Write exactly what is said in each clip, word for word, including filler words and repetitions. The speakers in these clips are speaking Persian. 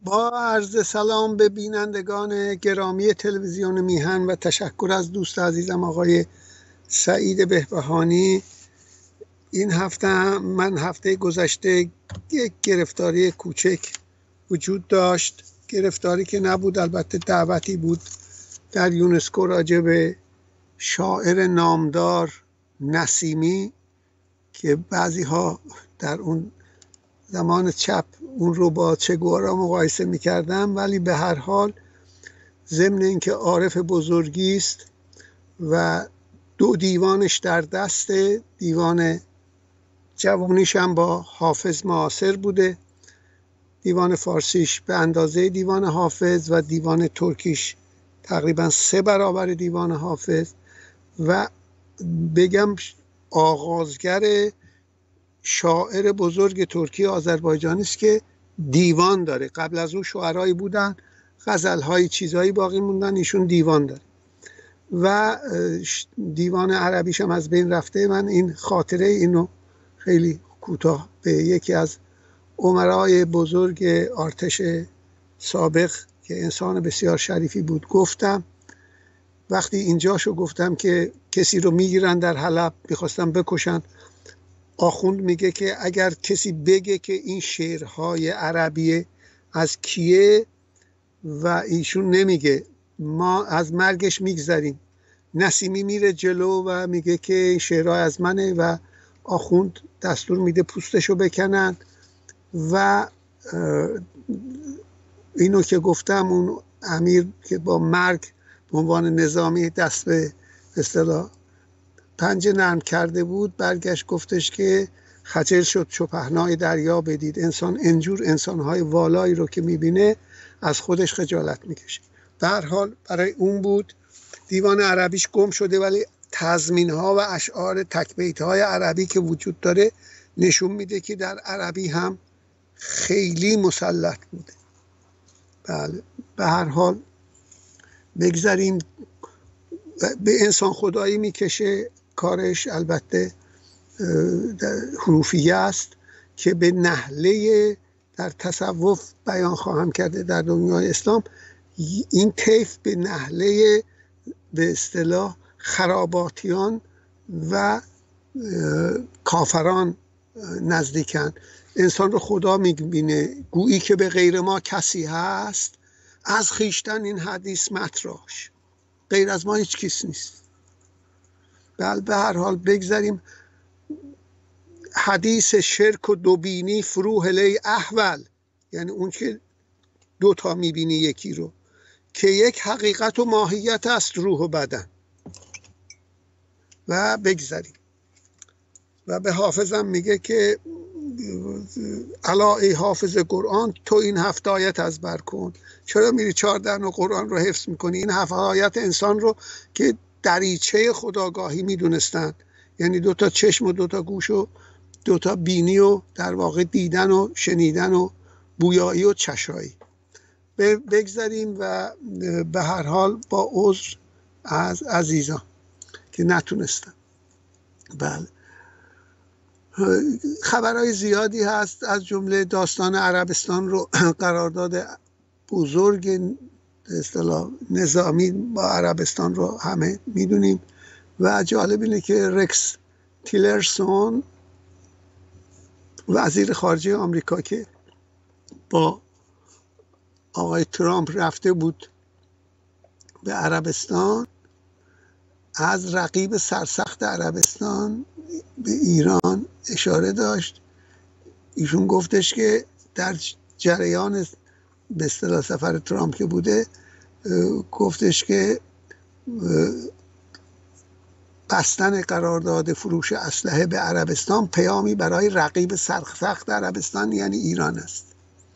با عرض سلام به بینندگان گرامی تلویزیون میهن و تشکر از دوست عزیزم آقای سعید بهبهانی. این هفته من هفته گذشته یک گرفتاری کوچک وجود داشت، گرفتاری که نبود، البته دعوتی بود در یونسکو راجع به شاعر نامدار نسیمی که بعضی ها در اون زمان چپ اون رو با چگوارا مقایسه می‌کردم، ولی به هر حال ضمن اینکه عارف بزرگی است و دو دیوانش در دست، دیوان جوانیش هم با حافظ معاصر بوده، دیوان فارسیش به اندازه دیوان حافظ و دیوان ترکیش تقریبا سه برابر دیوان حافظ، و بگم آغازگر شاعر بزرگ ترکی آذربایجانی است که دیوان داره. قبل از اون شاعرایی بودن، غزل‌های چیزایی باقی موندن، ایشون دیوان داره و دیوان عربیش هم از بین رفته. من این خاطره اینو خیلی کوتاه به یکی از امرای بزرگ ارتش سابق که انسان بسیار شریفی بود گفتم. وقتی اینجاشو گفتم که کسی رو میگیرن در حلب میخواستن بکشن، آخوند میگه که اگر کسی بگه که این شعرهای عربی از کیه و ایشون نمیگه، ما از مرگش میگذریم. نسیمی میره جلو و میگه که این شعرها از منه و آخوند دستور میده پوستشو بکنن و اینو که گفتم اون امیر که با مرگ به عنوان نظامی دست به اصطلاح پنجه نرم کرده بود، برگشت گفتش که خجل شد چو پهنای دریا بدید. انسان انجور انسانهای والایی رو که میبینه از خودش خجالت میکشه. به هر حال برای اون بود. دیوان عربیش گم شده، ولی تضمین ها و اشعار تکبیت های عربی که وجود داره نشون میده که در عربی هم خیلی مسلط بوده. بله، به هر حال بگذاریم. به انسان خدایی میکشه کارش، البته حروفیه است که به نحله در تصوف بیان خواهم کرده در دنیای اسلام. این طیف به نحله به اصطلاح خراباتیان و کافران نزدیکن. انسان رو خدا میبینه، گویی که به غیر ما کسی هست، از خیشتن این حدیث متراش، غیر از ما هیچ کس نیست. بل به هر حال بگذاریم. حدیث شرک و دوبینی فروح لی احول، یعنی اون که دوتا میبینی یکی رو، که یک حقیقت و ماهیت است، روح و بدن. و بگذاریم و به حافظم میگه که الا ای حافظ قرآن تو این هفت آیت از بر کن. چرا میری چهارده نوع قرآن رو حفظ میکنی؟ این هفت آیت انسان رو که دریچه خودآگاهی میدونستن، یعنی دوتا چشم و دوتا گوش و دوتا بینی و در واقع دیدن و شنیدن و بویایی و چشایی. بگذاریم و به هر حال با عذر از عزیزان که نتونستم. بله، خبرهای زیادی هست، از جمله داستان عربستان رو، قرارداد بزرگ اصطلاح نظامی با عربستان رو همه میدونیم و جالب اینه که رکس تیلرسون وزیر خارجه آمریکا که با آقای ترامپ رفته بود به عربستان، از رقیب سرسخت عربستان به ایران اشاره داشت. ایشون گفتش که در جریان به اصطلاح سفر ترامپ که بوده، گفتش که بستن قرارداد فروش اسلحه به عربستان پیامی برای رقیب سرسخت عربستان یعنی ایران است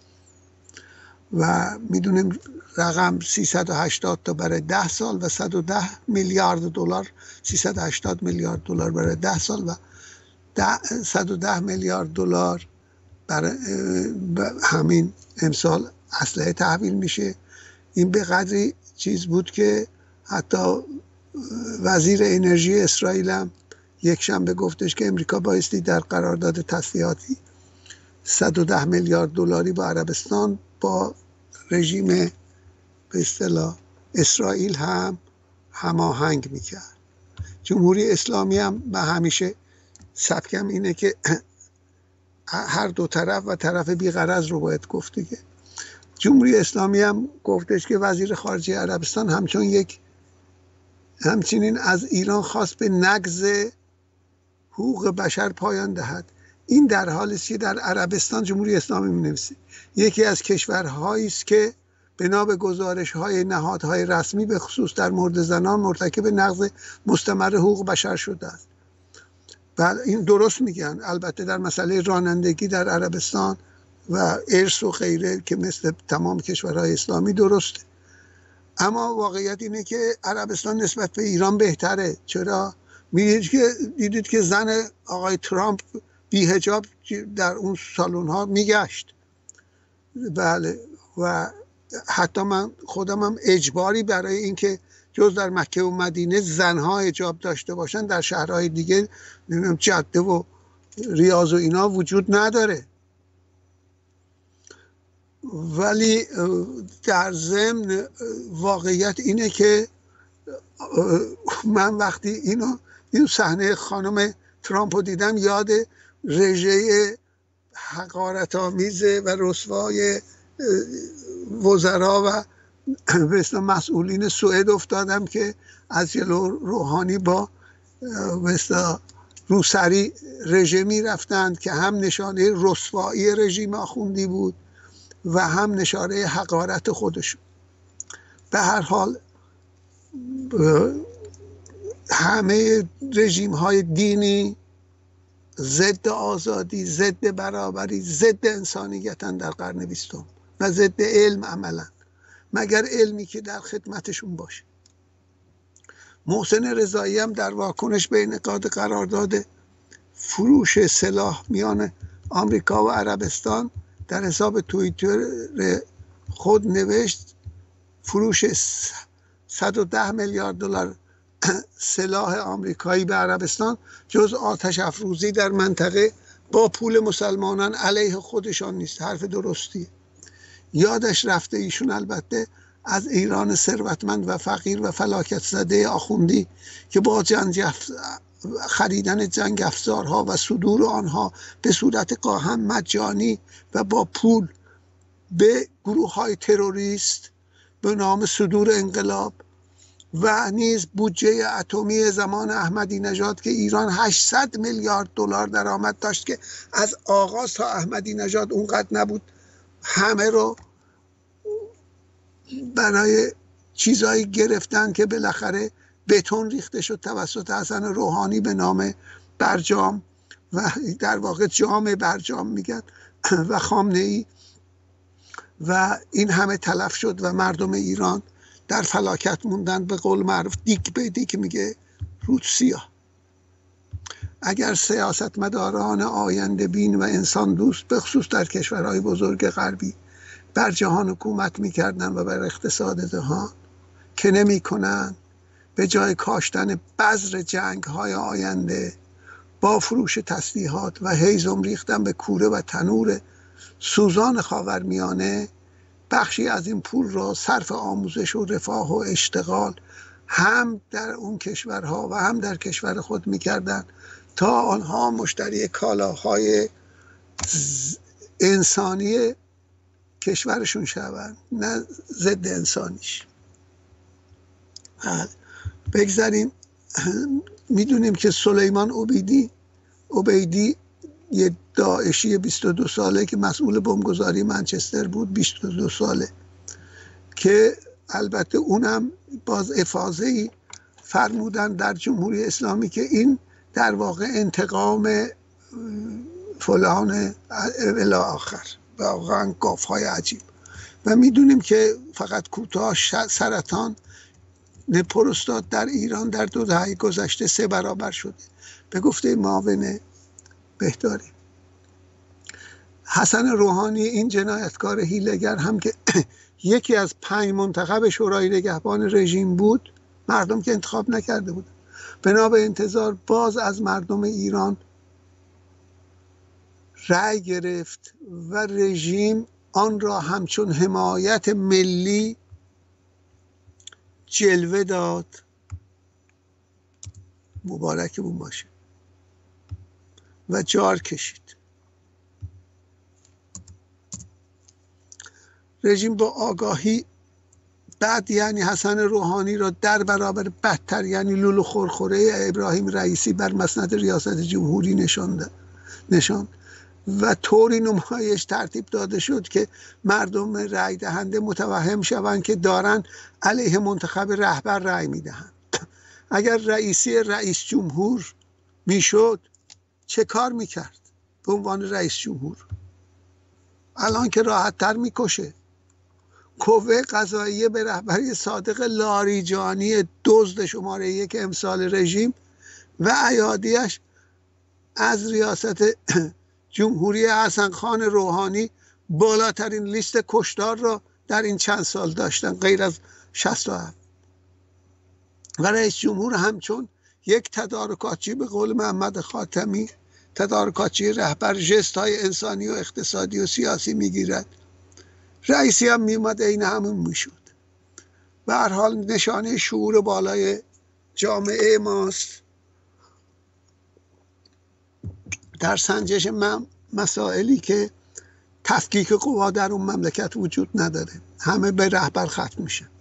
و میدونیم رقم سیصد و هشتاد تا برای ده سال و صد و ده میلیارد دلار، سیصد و هشتاد میلیارد دلار برای ده سال و صد و ده میلیارد دلار برای همین امسال اسلحه تحویل میشه. این به قدری چیز بود که حتی وزیر انرژی اسرائیل هم یک شنبه گفتش که امریکا بایستی در قرارداد تسلیحاتی صد و ده میلیارد دلاری با عربستان با رژیم به اصطلاح اسرائیل هم هماهنگ میکرد. جمهوری اسلامی هم به همیشه سبکم اینه که هر دو طرف و طرف بی‌غرض رو باید گفت دیگه. جمهوری اسلامی هم گفتش که وزیر خارجه عربستان همچون یک همچنین از ایران خواست به نقض حقوق بشر پایان دهد. این در حالی است که در عربستان جمهوری اسلامی می‌نویسه یکی از کشورهایی است که بنا به گزارش‌های نهادهای رسمی به خصوص در مورد زنان مرتکب نقض مستمر حقوق بشر شده است. بله این درست میگن. البته در مسئله رانندگی در عربستان و ارث و غیره که مثل تمام کشورهای اسلامی درسته، اما واقعیت اینه که عربستان نسبت به ایران بهتره. چرا؟ میدید که دیدید که زن آقای ترامپ بی حجاب در اون سالن ها میگشت. بله و حتی من خودم هم اجباری برای اینکه جز در مکه و مدینه زنها حجاب داشته باشن در شهرهای دیگه نمیدونم جده و ریاض و اینا وجود نداره. ولی در ضمن واقعیت اینه که من وقتی اینو این صحنه خانم ترامپ رو دیدم یاد رژه حقارت‌آمیز و رسوای وزرا و مثلا مسئولین سوئد افتادم که از جلو روحانی با مثلا روسری رژیمی رفتند که هم نشانه رسوایی رژیم آخوندی بود و هم نشانه حقارت خودشون. به هر حال همه رژیم های دینی ضد آزادی، ضد برابری، ضد انسانیتن در قرن بیستم و ضد علم عملا، مگر علمی که در خدمتشون باشه. محسن رضایی هم در واکنش به انعقاد قرارداد فروش سلاح میان آمریکا و عربستان در حساب توییتر خود نوشت فروش صد و ده میلیارد دلار سلاح آمریکایی به عربستان جز آتش افروزی در منطقه با پول مسلمانان علیه خودشان نیست. حرف درستیه. یادش رفته ایشون البته از ایران ثروتمند و فقیر و فلاکت زده آخوندی که با جنگ خریدن جنگ افزارها و صدور آنها به صورت قاهم مجانی و با پول به گروه های تروریست به نام صدور انقلاب و نیز بودجه اتمی زمان احمدی نژاد که ایران هشتصد میلیارد دلار درآمد داشت که از آغاز تا احمدی نژاد اونقدر نبود، همه رو برای چیزایی گرفتن که بالاخره بتون ریخته شد توسط حسن روحانی به نام برجام و در واقع جام برجام میگن و خامنه‌ای و این همه تلف شد و مردم ایران در فلاکت موندن. به قول معروف دیک به دیک میگه رود سیاه. اگر سیاستمداران آینده بین و انسان دوست به خصوص در کشورهای بزرگ غربی بر جهان حکومت میکردن و بر اقتصاد جهان که نمی کنن، به جای کاشتن بذر جنگ های آینده با فروش تسلیحات و هیزم ریختن به کوره و تنور سوزان خاورمیانه بخشی از این پول را صرف آموزش و رفاه و اشتغال هم در اون کشورها و هم در کشور خود میکردن تا آنها مشتری کالاهای انسانی کشورشون شوند نه ضد انسانیش. بگذاریم. میدونیم که سلیمان عبیدی عبیدی یه داعشی بیست و دو ساله که مسئول بمبگذاری منچستر بود، بیست و دو ساله، که البته اونم باز افاضه‌ای فرمودن در جمهوری اسلامی که این در واقع انتقام فلان الی آخر، واقعا گافهای عجیب. و میدونیم که فقط کوتاه سرطان پروستات در ایران در دو دهه گذشته سه برابر شده به گفته معاون بهداری. حسن روحانی این جنایتکار حیله‌گر هم که یکی از پنج منتخب شورای نگهبان رژیم بود، مردم که انتخاب نکرده بود، بنا به انتظار باز از مردم ایران رأی گرفت و رژیم آن را همچون حمایت ملی جلوه داد. مبارکمون باشه. و جار کشید. رژیم با آگاهی بعد یعنی حسن روحانی را در برابر بدتر یعنی لولو خورخوره ابراهیم رئیسی بر مسند ریاست جمهوری نشاند نشان و طوری نمایش ترتیب داده شد که مردم رأی دهنده متوهم شوند که دارن علیه منتخب رهبر رأی میدهند. اگر رئیسی رئیس جمهور میشد چه کار میکرد به عنوان رئیس جمهور؟ الان که راحت تر میکشه. قوه قضاییه به رهبری صادق لاریجانی دزد شماره یک امسال رژیم و ایادیش از ریاست جمهوری حسن خان روحانی بالاترین لیست کشتار را در این چند سال داشتن غیر از شصت و هفت. و رئیس جمهور همچون یک تدارکاتچی به قول محمد خاتمی تدارکاتچی رهبر ژست های انسانی و اقتصادی و سیاسی میگیرد. رئیسی هم میومد این همون میشد. به هر حال نشانه شعور بالای جامعه ماست. در سنجش من مسائلی که تفکیک قوا در اون مملکت وجود نداره، همه به رهبر ختم میشه.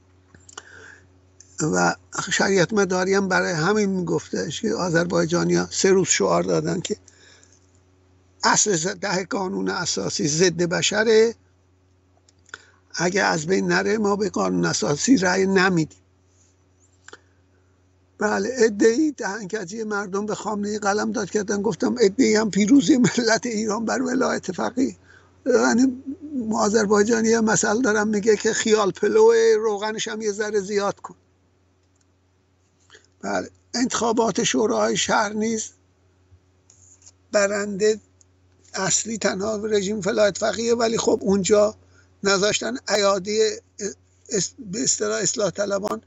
و شریعت مداری هم برای همین میگفتش که آذربایجانی‌ها سه روز شعار دادن که اصل ده قانون اساسی ضد بشره، اگه از بین نره ما به قانون اساسی رأی نمیدیم. بله، ادعی دهنکجی مردم به خامنه‌ای قلم داد کردن. گفتم ادعی هم پیروزی ملت ایران بر ولایت فقیه. یعنی آذربایجانی هم مثل دارم میگه که خیال پلو روغنش هم یه ذره زیاد کن. بله، انتخابات شورای شهر نیز برنده اصلی تنها رژیم ولایت فقیه، ولی خب اونجا نذاشتن ایادی به اصطلاح اصلاح طلبان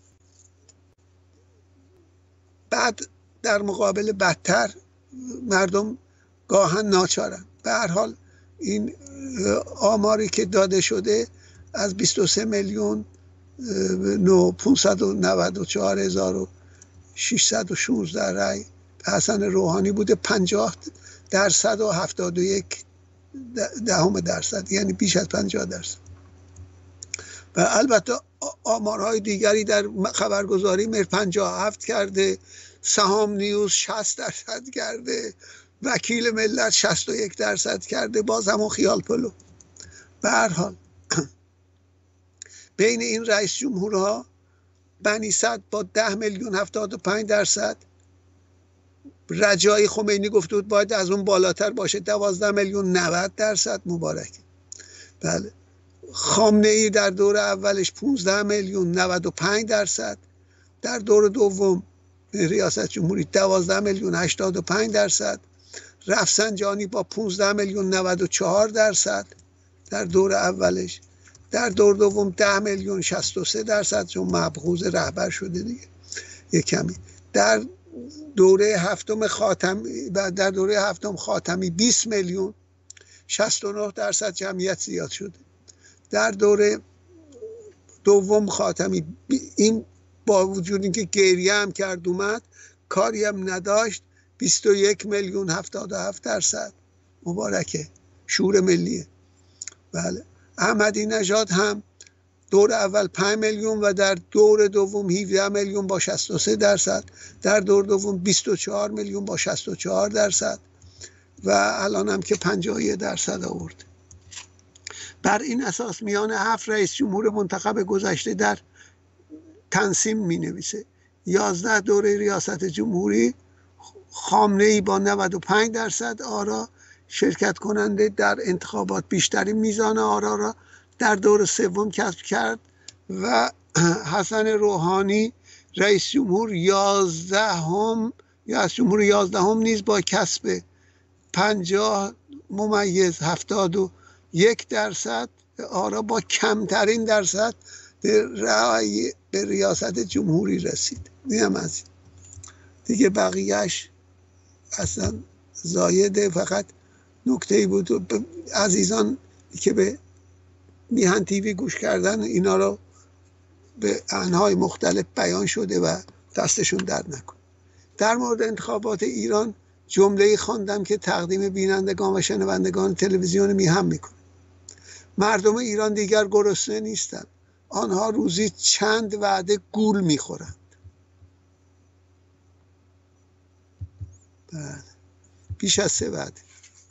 بعد در مقابل بدتر مردم گاهن ناچارن. به هر حال این آماری که داده شده از بیست و سه میلیون پانصد و نود و چهار هزار و ششصد و شانزده رأی به حسن روحانی بوده. پنجاه درصد و هفتاد و یک دهم درصد، یعنی بیش از پنجاه درصد. و البته آمارهای دیگری در خبرگزاری مر پنجاه و هفت کرده، سهام نیوز شصت درصد کرده، وکیل ملت شصت و یک درصد کرده، باز همون خیال پلو. به هر حال بین این رئیس جمهورها بنی صدر با ده میلیون هفتاد و پنج درصد، رجایی خمینی گفته بود باید از اون بالاتر باشه، دوازده میلیون نود درصد. مبارکه. بله، خامنه ای در دور اولش پانزده میلیون نود و پنج درصد، در دور دوم ریاست جمهوری دوازده میلیون هشتاد و پنج درصد، رفسنجانی با پانزده میلیون نود و چهار درصد در دور اولش، در دور دوم ده میلیون شصت و سه درصد، چون مبغوض رهبر شده دیگه یک کمی. در دوره هفتم خاتمی در دوره هفتم خاتمی بیست میلیون شصت و نه درصد جمعیت زیاد شده. در دوره دوم خاتمی این با وجود اینکه گریه هم کرد اومد کاری هم نداشت، بیست و یک میلیون هفتاد و هفت درصد. مبارکه، شور ملیه. بله، احمدی نژاد هم دور اول پنج میلیون و در دور دوم هفده میلیون با شصت و سه درصد، در دور دوم بیست و چهار میلیون با شصت و چهار درصد و الان هم که پنجاه و یک درصد آورد. بر این اساس میان هفت رئیس جمهور منتخب گذشته در تنسیم می نویسه یازده دوره ریاست جمهوری خامنه ای با نود و پنج درصد آرا شرکت کننده در انتخابات بیشترین میزان آرا را در دور سوم کسب کرد و حسن روحانی رئیس جمهور یازدهم یا از جمهور یازدهم نیز با کسب پنجاه ممیز هفتاد و یک درصد آرا با کمترین درصد به رأی به ریاست جمهوری رسید. نیم از دیگه بقیهش اصلا زایده. فقط نکته بود عزیزان که به میهن تیوی گوش کردن اینا رو به انهای مختلف بیان شده و دستشون درد نکنه. در مورد انتخابات ایران جمله‌ای خواندم که تقدیم بینندگان و شنوندگان تلویزیون میهن میکنه. مردم ایران دیگر گرسنه نیستند، آنها روزی چند وعده گول میخورند. بله، بیش از سه وعده.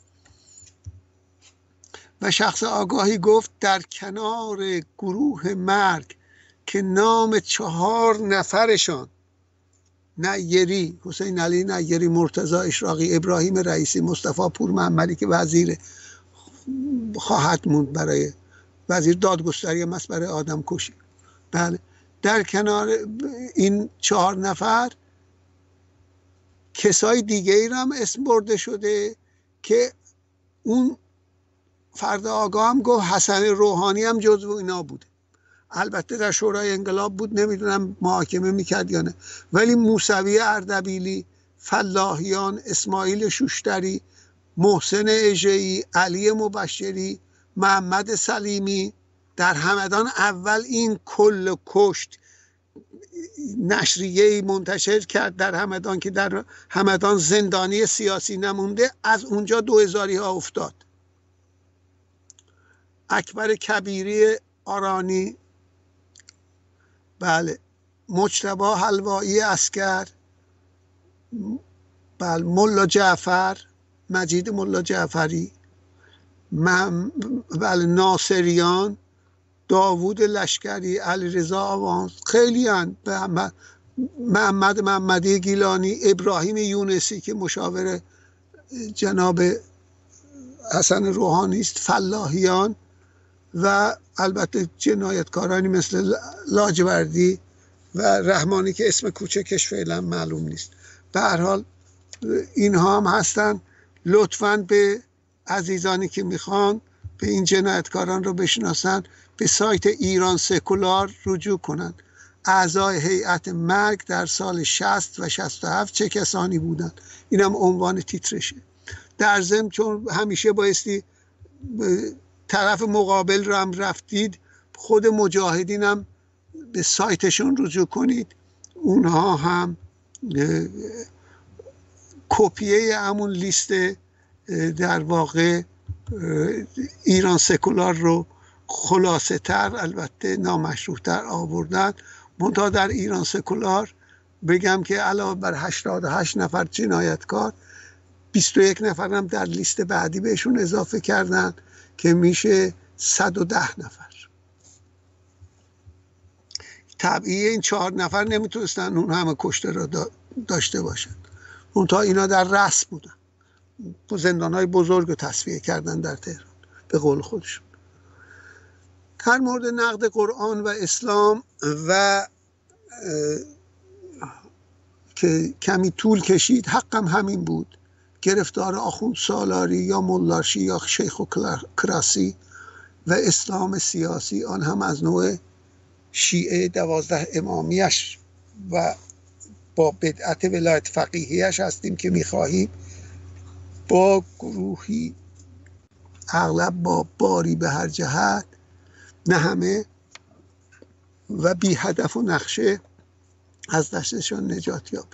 و شخص آگاهی گفت در کنار گروه مرگ که نام چهار نفرشان، نیری، حسین علی نیری، مرتضی اشراقی، ابراهیم رئیسی، مصطفی پور محمدی که وزیر خواهد موند برای وزیر دادگستری مست برای آدم کشی. بله، در کنار این چهار نفر کسای دیگه ای هم اسم برده شده که اون فرد آگاه هم گفت حسن روحانی هم جزو اینا بوده. البته در شورای انقلاب بود، نمیدونم محاکمه میکرد یا نه. ولی موسوی اردبیلی، فلاحیان، اسماعیل شوشتری، محسن اژه‌ای، علی مبشری، محمد سلیمی در همدان اول این کل کشت نشریه‌ای منتشر کرد در همدان که در همدان زندانی سیاسی نمونده، از اونجا دو هزاری ها افتاد. اکبر کبیری آرانی، بله، مجتبی حلوایی عسکر، بله، ملا جعفر، مجید ملا جعفری، بله، ناصریان، داوود لشکری، علیرضا آوانس، خیلی هستند، محمد محمدی گیلانی، ابراهیم یونسی که مشاور جناب حسن روحانی است، فلاحیان و البته جنایتکارانی مثل لاجوردی و رحمانی که اسم کوچکش فعلا معلوم نیست. به هر حال اینها هم هستن. لطفاً به عزیزانی که میخوان به این جنایتکاران رو بشناسن به سایت ایران سکولار رجوع کنن. اعضای هیئت مرگ در سال شصت و شصت و هفت چه کسانی بودن؟ اینم عنوان تیترشه. در ضمن چون همیشه بایستی طرف مقابل رو هم رفتید، خود مجاهدین هم به سایتشون رجوع کنید، اونها هم کپیه همون لیست در واقع ایران سکولار رو خلاصه تر، البته نامشروع تر آوردن. منتها در ایران سکولار بگم که علاوه بر هشتاد و هشت نفر جنایتکار، بیست و یک نفر هم در لیست بعدی بهشون اضافه کردن که میشه صد و ده نفر. طبیعی این چهار نفر نمیتونستن اون همه کشته را داشته باشن، منتها اینا در رأس بودن، زندانهای بزرگ رو تصفیه کردن در تهران به قول خودشون. در مورد نقد قرآن و اسلام و که کمی طول کشید، حقم همین بود، گرفتار آخوند سالاری یا ملاشی یا شیخ و کراسی و اسلام سیاسی، آن هم از نوع شیعه دوازده امامیش و با بدعت ولایت فقیهیش هستیم که میخواهیم با گروهی اغلب با باری به هر جهت، نه همه و بی هدف و نقشه، از دستشان نجات یاب.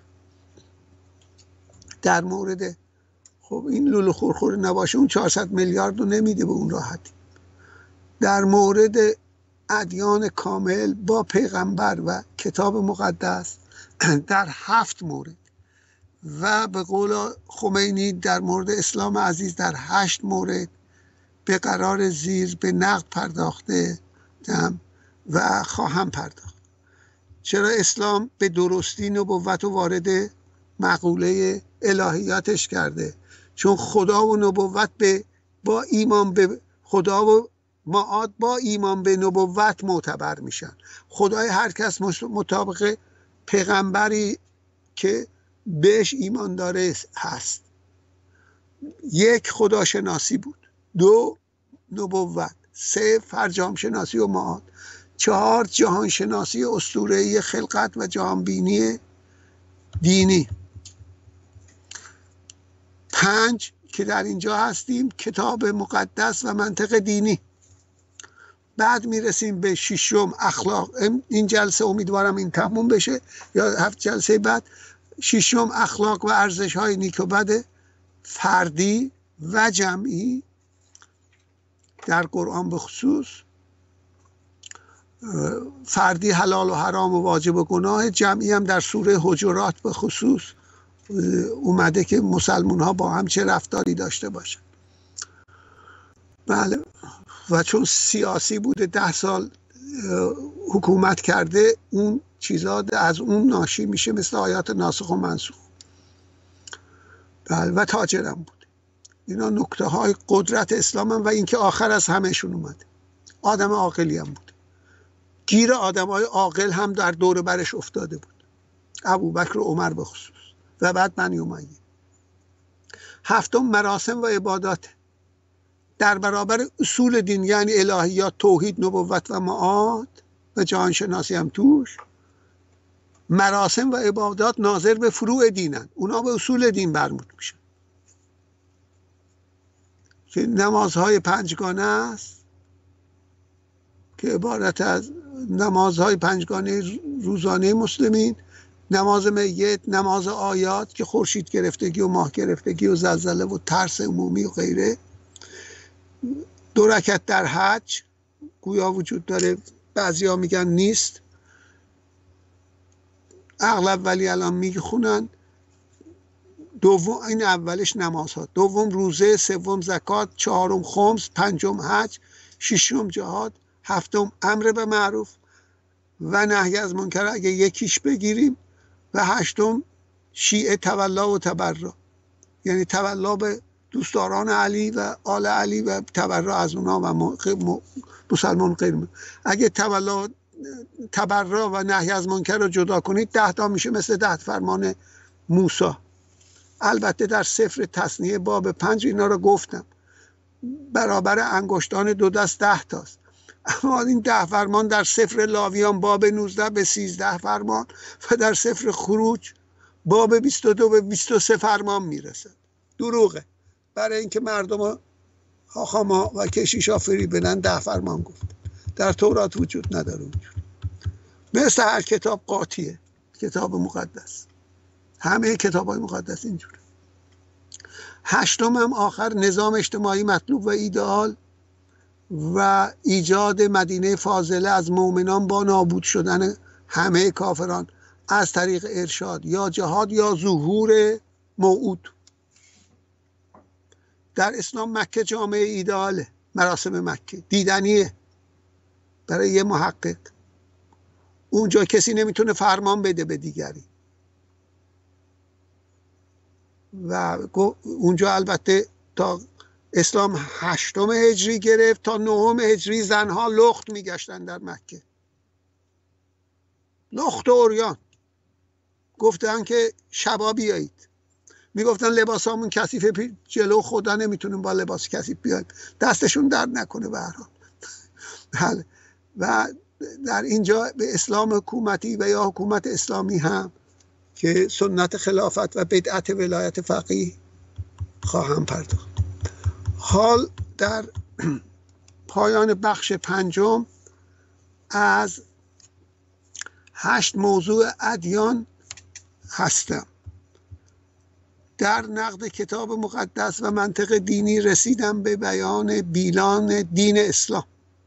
در مورد خب این لولو خورخور نباشه اون چهارصد میلیارد رو نمیده به اون راحتی. در مورد ادیان کامل با پیغمبر و کتاب مقدس در هفت مورد و به قول خمینی در مورد اسلام عزیز در هشت مورد به قرار زیر به نقد پرداخته و خواهم پرداخت. چرا اسلام به درستی نبوت و وارد مقوله الهیاتش کرده؟ چون خدا و نبوت به با ایمان به خدا و معاد با ایمان به نبوت معتبر میشن. خدای هر کس مطابق پیغمبری که بهش ایمان داره هست. یک، خداشناسی بود. دو، نبوت. سه، فرجام شناسی و معاد. چهار، جهان شناسی اسطوره‌ای خلقت و جهانبینی دینی. پنج، که در اینجا هستیم کتاب مقدس و منطق دینی. بعد میرسیم به ششم اخلاق. این جلسه امیدوارم این تموم بشه یا هفت جلسه بعد. ششم اخلاق و ارزش های نیک و بد فردی و جمعی در قرآن به خصوص. فردی حلال و حرام و واجب و گناه، جمعی هم در سوره حجرات به خصوص اومده که مسلمان ها با هم چه رفتاری داشته باشن. بله. و چون سیاسی بوده ده سال حکومت کرده، اون چیزا از اون ناشی میشه، مثل آیات ناسخ و منسوخ. بله. و تاجرم بوده. اینا نکته های قدرت اسلام هم و اینکه آخر از همهشون اومده. آدم عاقلی هم بود. گیر آدم های عاقل هم در دور برش افتاده بود، ابوبکر و عمر به خصوص، و بعد بنی امیه. هفتم مراسم و عبادات در برابر اصول دین، یعنی الهیات، توحید، نبوت و معاد و جهانشناسی هم توش. مراسم و عبادات ناظر به فروع دینن، اونا به اصول دین برمود میشن که نمازهای پنجگانه است که عبارت از نمازهای پنجگانه روزانه مسلمین، نماز میت، نماز آیات که خورشید گرفتگی و ماه گرفتگی و زلزله و ترس عمومی و غیره، دو رکعت در حج گویا وجود داره، بعضیا میگن نیست، اغلب ولی الان میخونن. دوم این اولش نمازها، دوم روزه، سوم زکات، چهارم خمس، پنجم حج، ششم جهاد، هفتم امر به معروف و نهی از منکر اگه یکیش بگیریم، و هشتم شیعه تولا و تبرا، یعنی تولا به دوستداران علی و آل علی و تبرا از اونا و مسلمان غیر. اگه تولا تبرا و نهی از منکر رو جدا کنید ده تا میشه، مثل ده فرمان موسی. البته در سفر تثنیه باب پنج اینا رو گفتم، برابر انگشتان دو دست ده تاست. اما این ده فرمان در سفر لاویان باب نوزده به سیزده فرمان و در سفر خروج باب بیست و دو به بیست و سه فرمان میرسه. دروغه، برای اینکه مردم حاخاما و کشیشا فری بدن ده فرمان گفت. در تورات وجود نداره. وجود مثل هر کتاب قاطیه، کتاب مقدس، همه کتاب های مقدس اینجوره. هشتم هم آخر نظام اجتماعی مطلوب و ایدئال و ایجاد مدینه فاضله از مؤمنان با نابود شدن همه کافران از طریق ارشاد یا جهاد یا ظهور موعود. در اسلام مکه جامعه ایدئاله، مراسم مکه دیدنیه برای یه محقق. اونجا کسی نمیتونه فرمان بده به دیگری و اونجا البته تا اسلام هشتم هجری گرفت تا نهم هجری زنها لخت میگشتن در مکه، لخت و عریان. گفتن که شبا بیایید، میگفتن لباسامون کثیفه، جلو خدا نمیتونیم با لباس کثیف بیایم، دستشون درد نکنه به هر حال. و در اینجا به اسلام حکومتی و یا حکومت اسلامی هم که سنت خلافت و بدعت ولایت فقیه خواهم پرداخت. حال در پایان بخش پنجم از هشت موضوع ادیان هستم. در نقد کتاب مقدس و منطق دینی رسیدم به بیان بیلان دین اسلام.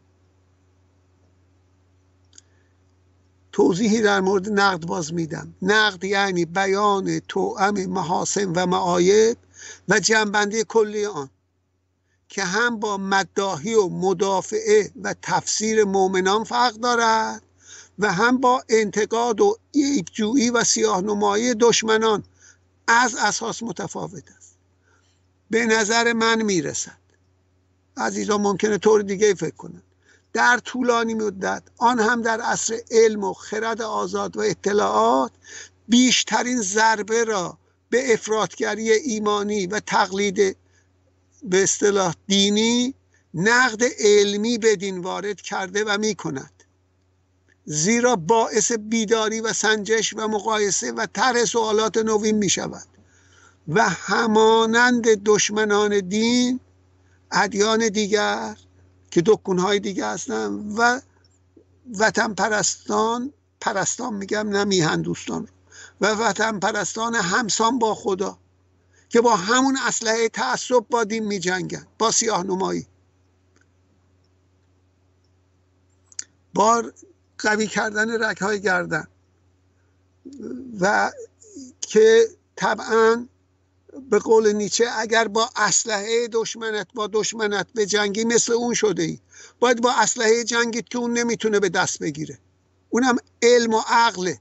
توضیحی در مورد نقد باز میدم. نقد یعنی بیان توأم محاسن و معایب و جنبندی کلی آن که هم با مداحی و مدافعه و تفسیر مؤمنان فرق دارد و هم با انتقاد و عیبجویی و سیاه‌نمایی دشمنان از اساس متفاوت است. به نظر من میرسد، عزیزان ممکنه طور دیگه فکر کنند، در طولانی مدت آن هم در عصر علم و خرد آزاد و اطلاعات بیشترین ضربه را به افراطگری ایمانی و تقلید به اصطلاح دینی نقد علمی به دین وارد کرده و می کند، زیرا باعث بیداری و سنجش و مقایسه و طرح سوالات نوین می شود و همانند دشمنان دین ادیان دیگر که دکونهای دیگر هستن و وطن پرستان پرستان میگم نه میهن دوستان و وطن پرستان همسان با خدا که با همون اسلحه تعصب با دین میجنگن، با سیاه نمایی، با قوی کردن رگهای گردن و که طبعا به قول نیچه اگر با اسلحه دشمنت با دشمنت به جنگی مثل اون شده ای، باید با اسلحه جنگید که اون نمیتونه به دست بگیره، اونم علم و عقله.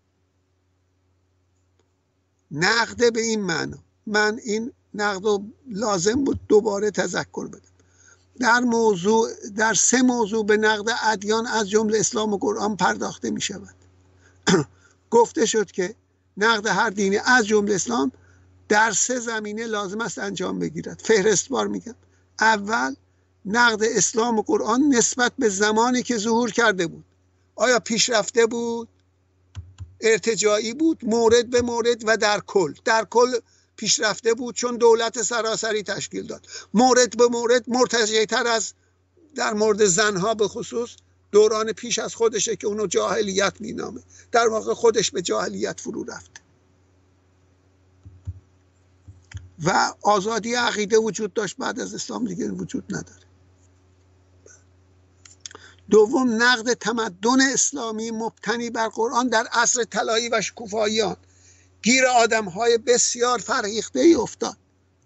نقده به این معنا، من این نقد رو لازم بود دوباره تذکر بدم. در موضوع در سه موضوع به نقد ادیان از جمله اسلام و قرآن پرداخته می شود. گفته شد که نقد هر دینی از جمله اسلام در سه زمینه لازم است انجام بگیرد. فهرستوار میگم. اول، نقد اسلام و قرآن نسبت به زمانی که ظهور کرده بود. آیا پیشرفته بود؟ ارتجاعی بود؟ مورد به مورد و در کل؟ در کل پیشرفته بود چون دولت سراسری تشکیل داد. مورد به مورد مرتجع‌تر از در مورد زنها به خصوص دوران پیش از خودشه که اونو جاهلیت مینامه، در واقع خودش به جاهلیت فرو رفت. و آزادی عقیده وجود داشت، بعد از اسلام دیگه وجود نداره. دوم، نقد تمدن اسلامی مبتنی بر قرآن در عصر طلایی و شکوفاییان گیر آدم‌های بسیار فرهیخته ای افتاد.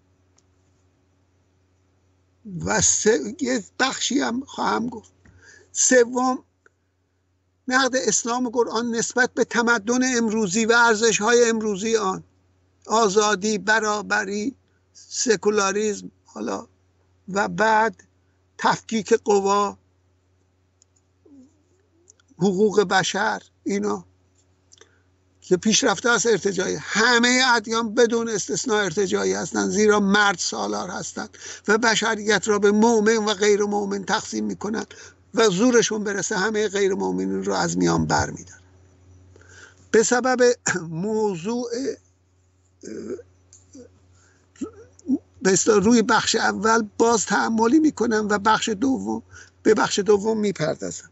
و سه... یه بخشی هم خواهم گفت. سوم، نقد اسلام و قرآن نسبت به تمدن امروزی و ارزش‌های امروزی آن، آزادی، برابری، سکولاریسم، حالا و بعد تفکیک قوا، حقوق بشر، اینا که پیشرفته از ارتجاعی. همه ادیان بدون استثناء ارتجاعی هستند، زیرا مرد سالار هستند و بشریت را به مؤمن و غیر مؤمن تقسیم میکنند و زورشون برسه همه غیر مؤمنین رو از میان بر میدارن. به سبب موضوع به روی بخش اول باز تأملی میکنم و بخش دوم به بخش دوم میپردازم.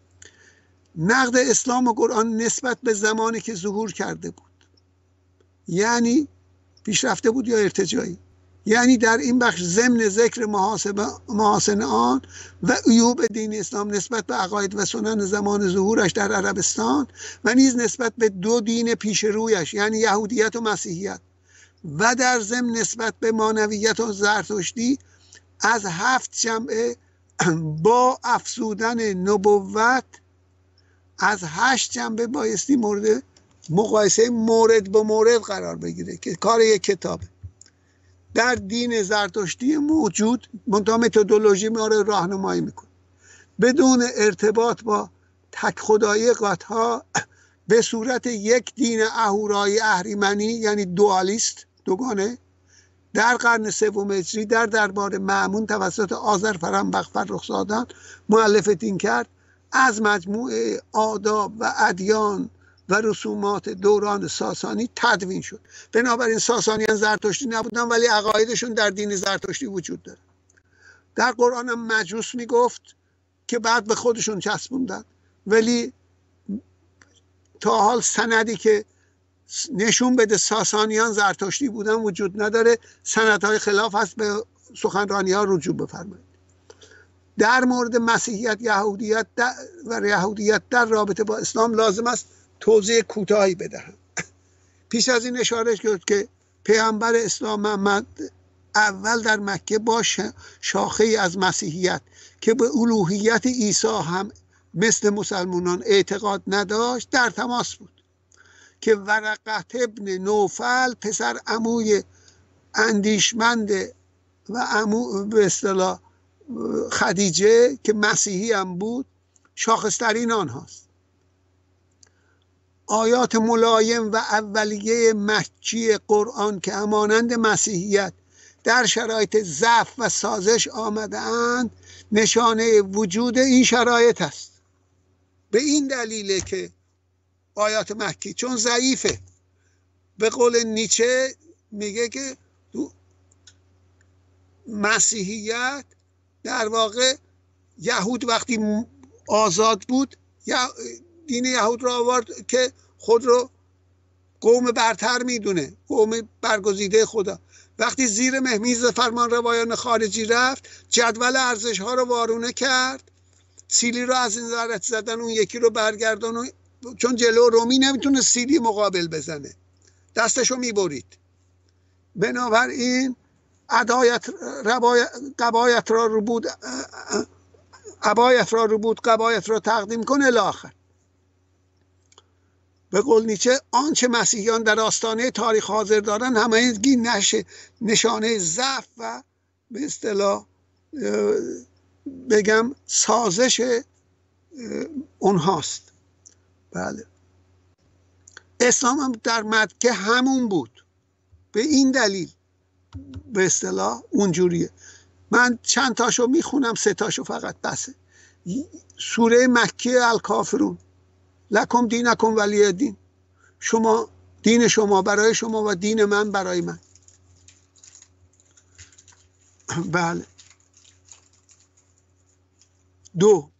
نقد اسلام و قرآن نسبت به زمانی که ظهور کرده بود، یعنی پیشرفته بود یا ارتجاعی. یعنی در این بخش ضمن ذکر محاسن آن و عیوب دین اسلام نسبت به عقاید و سنن زمان ظهورش در عربستان و نیز نسبت به دو دین پیش رویش یعنی یهودیت و مسیحیت و در ضمن نسبت به مانویت و زرتشتی از هفت جنبه با افزودن نبوت از هشت جنبه بایستی مورد مقایسه مورد به مورد قرار بگیره که کار یک کتابه. در دین زرتشتی موجود منتها متدولوژی ما رو راهنمایی میکنه بدون ارتباط با تک خدایی قطها به صورت یک دین اهورایی اهریمنی یعنی دوالیست دوگانه در قرن سوم هجری در دربار مأمون توسط آذرفرنبخ فرخزادان مؤلف دین کرد، از مجموعه آداب و ادیان و رسومات دوران ساسانی تدوین شد. بنابراین ساسانیان زرتشتی نبودن ولی عقایدشون در دین زرتشتی وجود داره. در قرآن هم مجوس میگفت که بعد به خودشون چسبوندن، ولی تا حال سندی که نشون بده ساسانیان زرتشتی بودن وجود نداره. سندهای خلاف هست، به سخنرانی ها رجوع بفرمایید. در مورد مسیحیت یهودیت و یهودیت در رابطه با اسلام لازم است توضیح کوتاهی بدهم. پیش از این اشاره شد که پیامبر اسلام محمد اول در مکه با شاخه‌ای از مسیحیت که به الوهیت عیسی هم مثل مسلمانان اعتقاد نداشت در تماس بود که ورقه ابن نوفل پسر عموی اندیشمند و عمو به اصطلاح خدیجه که مسیحی هم بود شاخصترین آنهاست. آیات ملایم و اولیه مکی قرآن که همانند مسیحیت در شرایط ضعف و سازش آمده اند نشانه وجود این شرایط است. به این دلیله که آیات مکی چون ضعیفه، به قول نیچه میگه که تو مسیحیت در واقع یهود وقتی آزاد بود دین یهود را آورد که خود رو قوم برتر میدونه، قوم برگزیده خدا. وقتی زیر مهمیز فرمان روایان خارجی رفت جدول ارزش ها رو وارونه کرد، سیلی رو از این ذرت زدن، اون یکی رو برگردن و چون جلو رومی نمیتونه سیلی مقابل بزنه دستشو میبرید. بنابراین عدایت قبایت را رو بود عبایت را رو بود قبایت را تقدیم کن الاخر. به قول نیچه آنچه مسیحیان در آستانه تاریخ حاضر دارن همگی نشه نشانه ضعف و به اصطلاح بگم سازش اونهاست. بله، اسلام هم در مکه همون بود، به این دلیل به اصطلاح اونجوریه. من چند تاشو میخونم، سه تاشو فقط بسه. سوره مکی الکافرون، لکم دینکم ولی دین، شما دین شما برای شما و دین من برای من. بله. دو،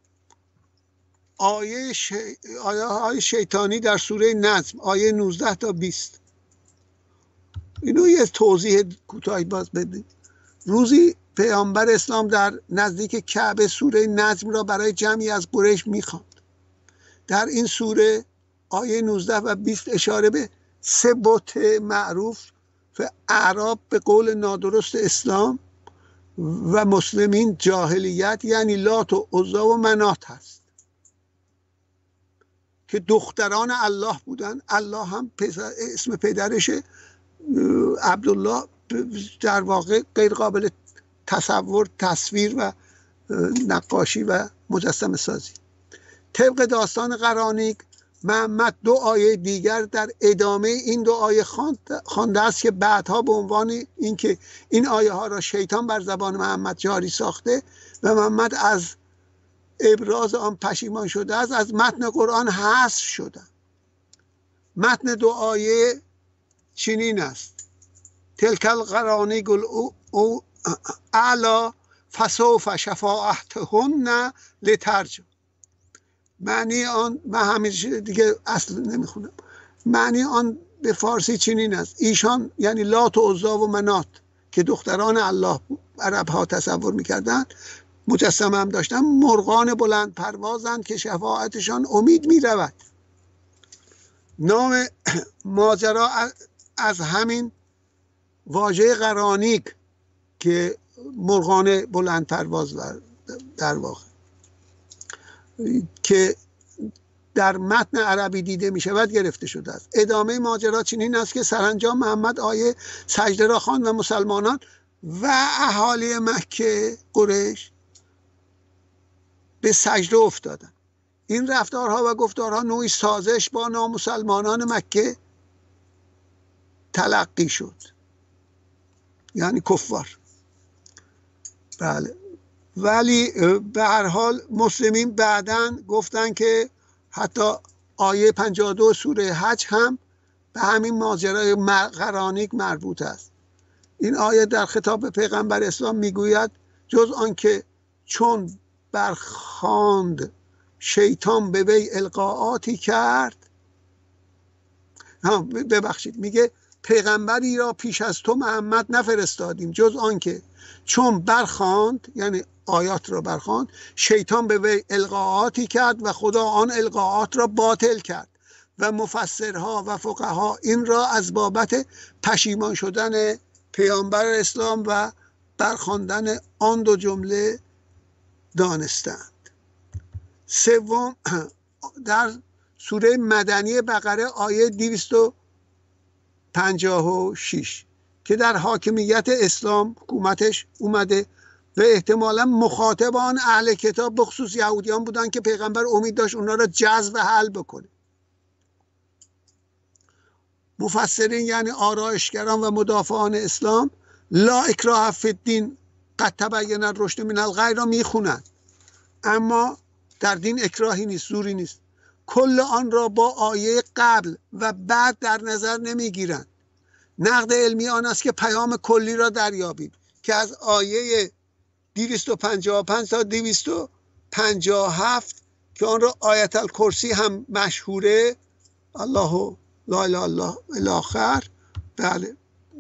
آیه, ش... آیه های شیطانی در سوره نجم آیه نوزده تا بیست. اینو یه توضیح کوتاهی باز بدیم. روزی پیامبر اسلام در نزدیک کعبه سوره نجم را برای جمعی از قریش میخواند. در این سوره آیه نوزده و بیست اشاره به سه بت معروف و اعراب به قول نادرست اسلام و مسلمین جاهلیت، یعنی لات و عزا و منات هست که دختران الله بودن. الله هم اسم پدرش عبدالله در واقع غیر قابل تصور، تصویر و نقاشی و مجسمه سازی. طبق داستان قرانیک محمد دو آیه دیگر در ادامه این دو آیه خوانده است که بعدها به عنوان اینکه این آیه ها را شیطان بر زبان محمد جاری ساخته و محمد از ابراز آن پشیمان شده است از متن قرآن حذف شده. متن دو آیه چنین است: تلک القرانیک او اعلی فسوف شفاعتهن لترجم. معنی آن، من همیشه دیگه اصل نمیخونم، معنی آن به فارسی چنین است: ایشان یعنی لات و عزا و منات که دختران الله عرب ها تصور میکردن، مجسمه هم داشتن، مرغان بلند پروازند که شفاعتشان امید میرود. نام ماجرا از همین واژه قرانیک که مرغان بلند پرواز در واقع که در متن عربی دیده می شود گرفته شده است. ادامه ماجرا چنین است که سرانجام محمد آیه سجده را خواند و مسلمانان و اهالی مکه قریش به سجده افتادند. این رفتارها و گفتارها نوعی سازش با نامسلمانان مکه تلقی شد، یعنی کفار. بله، ولی به هر حال مسلمین بعداً گفتن که حتی آیه پنجاه و دو سوره حج هم به همین ماجرای قرانیک مربوط است. این آیه در خطاب پیغمبر اسلام میگوید جز آنکه چون برخواند شیطان به وی القاءاتی کرد، ها ببخشید میگه پیغمبری را پیش از تو محمد نفرستادیم جز آنکه چون برخواند، یعنی آیات را برخواند، شیطان به وی القاءاتی کرد و خدا آن القاءات را باطل کرد. و مفسرها و فقها این را از بابت پشیمان شدن پیامبر اسلام و برخواندن آن دو جمله دانستند. سوم، در سوره مدنی بقره آیه دویست و پنجاه و شش که در حاکمیت اسلام حکومتش اومده و احتمالا مخاطب آن اهل کتاب بخصوص یهودیان بودن که پیغمبر امید داشت اونا را جذب و حل بکنه. مفسرین یعنی آرایشگران و مدافعان اسلام لا اکراه فی الدین قد تبین الرشد من الغی را میخونند، اما در دین اکراهی نیست، زوری نیست. کل آن را با آیه قبل و بعد در نظر نمیگیرند. نقد علمی آن است که پیام کلی را دریابیم که از آیه دویست و پنجاه و پنج تا دویست و پنجاه و هفت که آن را آیت الکرسی هم مشهوره، الله لا اله الا الاخر، بله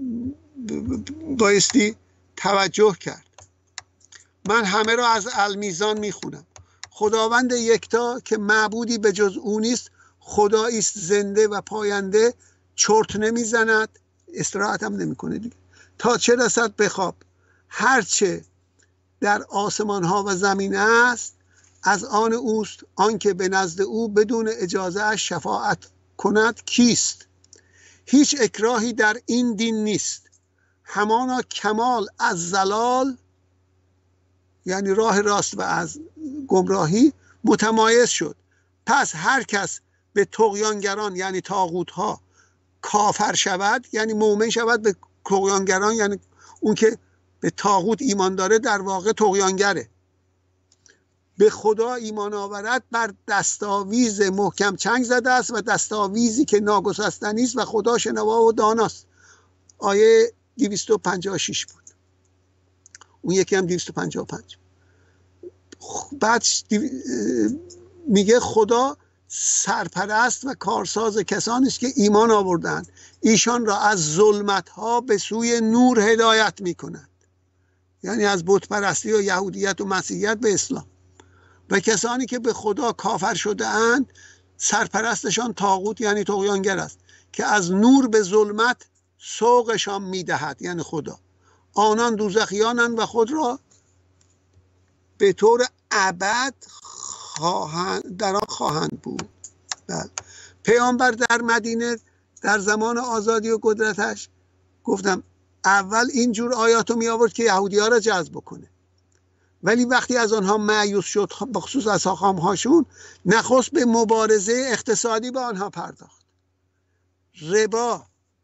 بایستی توجه کرد. من همه را از المیزان میخونم. خداوند یکتا که معبودی به جز او نیست، خدایی است زنده و پاینده، چرت نمیزند، استراحت هم نمیکنه دیگه. تا چه رسد بخواب، هرچه در آسمان ها و زمین است از آن اوست. آنکه به نزد او بدون اجازه اش شفاعت کند کیست؟ هیچ اکراهی در این دین نیست. همانا کمال از زلال، یعنی راه راست و از گمراهی متمایز شد. پس هر کس به طغیانگران یعنی طاغوت ها کافر شود، یعنی مؤمن شود به طغیانگران، یعنی اون که به طاغوت ایمان داره در واقع طغیانگره، به خدا ایمان آورد، بر دستاویز محکم چنگ زده است و دستاویزی که ناگسستنی است و خدا شنوا و داناست. آیه دویست و پنجاه و شش بود، اون یکی هم دویست و پنجاه و پنج. بعد میگه خدا سرپرست و کارساز کسانی است که ایمان آوردند، ایشان را از ظلمت ها به سوی نور هدایت میکنند، یعنی از بت پرستی و یهودیت و مسیحیت به اسلام. و کسانی که به خدا کافر شده اند سرپرستشان طاغوت یعنی طغیانگر است که از نور به ظلمت سوقشان میدهد، یعنی خدا. آنان دوزخیانند و خود را به طور ابد خواهند در آن خواهند بود. بله. پیامبر در مدینه در زمان آزادی و قدرتش، گفتم اول اینجور آیاتو می آورد که یهودی ها را جذب کنه، ولی وقتی از آنها مایوس شد بخصوص از هاشون، نخست به مبارزه اقتصادی با آنها پرداخت. ربا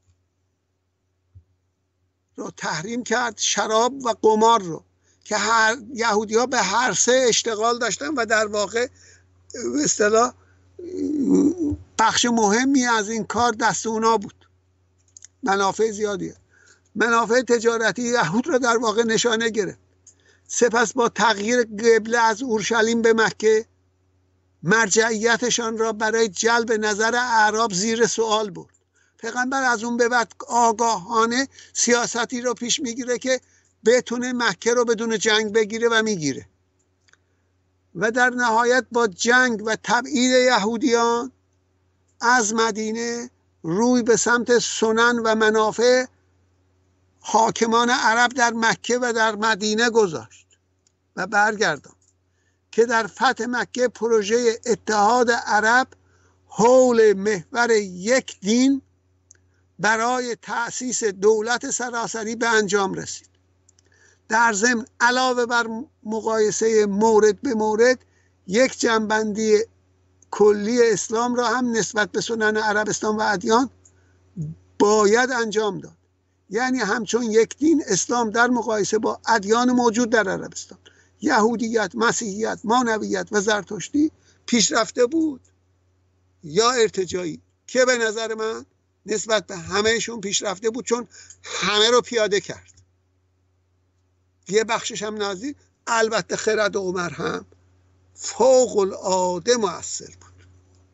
رو تحریم کرد، شراب و قمار رو که هر یهودی ها به هر سه اشتغال داشتن و در واقع به اصطلاح بخش مهمی از این کار دست اونا بود. منافع زیادیه، منافع تجارتی یهود را در واقع نشانه گرفت. سپس با تغییر قبله از اورشلیم به مکه، مرجعیتشان را برای جلب نظر اعراب زیر سوال برد. پیغمبر از اون به بعد آگاهانه سیاستی رو پیش میگیره که بتونه مکه رو بدون جنگ بگیره و میگیره و در نهایت با جنگ و تبعید یهودیان از مدینه روی به سمت سنن و منافع حاکمان عرب در مکه و در مدینه گذاشت و برگردان که در فتح مکه پروژه اتحاد عرب حول محور یک دین برای تأسیس دولت سراسری به انجام رسید. در ضمن علاوه بر مقایسه مورد به مورد، یک جنبندی کلی اسلام را هم نسبت به سنن عربستان و ادیان باید انجام داد. یعنی همچون یک دین، اسلام در مقایسه با ادیان موجود در عربستان، یهودیت، مسیحیت، مانویت و زرتشتی پیشرفته بود یا ارتجاعی، که به نظر من نسبت به همهشون پیشرفته بود، چون همه رو پیاده کرد. یه بخشش هم نازی، البته خرد عمر هم فوق العاده مؤثر بود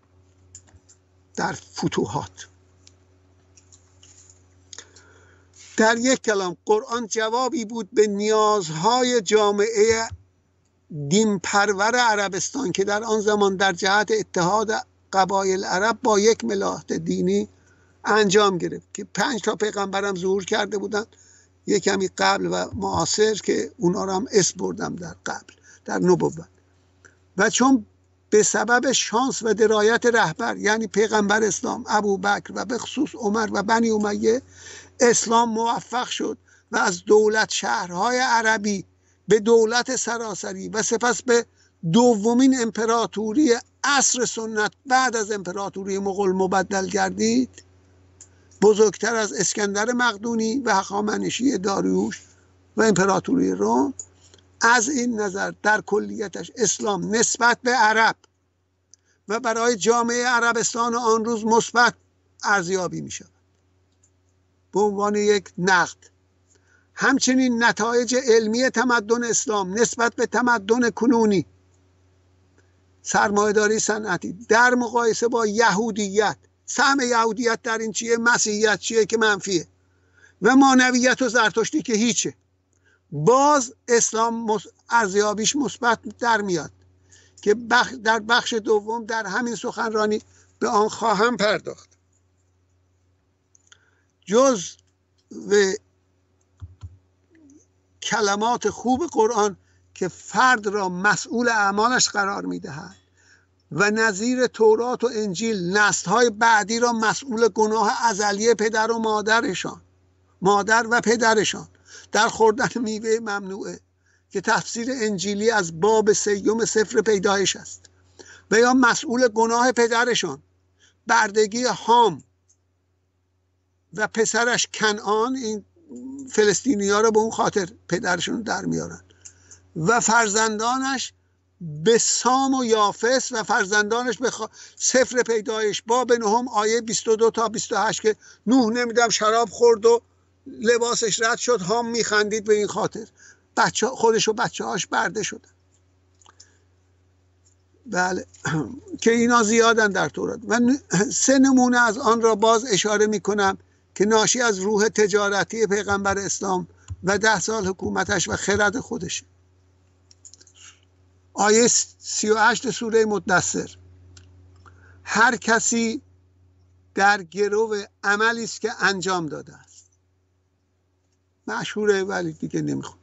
در فتوحات. در یک کلام قرآن جوابی بود به نیازهای جامعه دین پرور عربستان که در آن زمان در جهت اتحاد قبایل عرب با یک ملاحت دینی انجام گرفت که پنج تا پیغمبرم ظهور کرده بودند، یک کمی قبل و معاصر که اونا رو هم اسم بردم در قبل در نبوت. و چون به سبب شانس و درایت رهبر یعنی پیغمبر اسلام ابوبکر و به خصوص عمر و بنی امیه، اسلام موفق شد و از دولت شهرهای عربی به دولت سراسری و سپس به دومین امپراتوری عصر سنت بعد از امپراتوری مغول مبدل گردید، بزرگتر از اسکندر مقدونی و هخامنشی داریوش و امپراتوری روم. از این نظر در کلیتش اسلام نسبت به عرب و برای جامعه عربستان آن روز مثبت ارزیابی می شود. به عنوان یک نقد. همچنین نتایج علمی تمدن اسلام نسبت به تمدن کنونی، سرمایه‌داری صنعتی، در مقایسه با یهودیت، سهم یهودیت در این چیه؟ مسیحیت چیه که منفیه و مانویت و زرتشتی که هیچه. باز اسلام ارزیابیش مثبت در میاد که بخ در بخش دوم در همین سخنرانی به آن خواهم پرداخت. جز و کلمات خوب قرآن که فرد را مسئول اعمالش قرار میدهد و نظیر تورات و انجیل نسل‌های بعدی را مسئول گناه ازلی پدر و مادرشان مادر و پدرشان در خوردن میوه ممنوعه که تفسیر انجیلی از باب سیوم سفر پیدایش است، و یا مسئول گناه پدرشان بردگی هام و پسرش کنعان، این فلسطینی ها را به اون خاطر پدرشون در میارن، و فرزندانش به سام و یافس و فرزندانش به خ... سفر پیدایش باب نهم آیه بیست و دو تا بیست و هشت که نوح نمیدم شراب خورد و لباسش رد شد، هام میخندید به این خاطر بچه خودش و بچه هاش برده شدن. بله که اینا زیادن در تورات. و سه نمونه از آن را باز اشاره میکنم که ناشی از روح تجارتی پیغمبر اسلام و ده سال حکومتش و خرد خودشه. آیه سی و هشت سوره مدثر: هر کسی در گرو عملی است که انجام داده است. مشهوره ولی دیگه نمیخوام.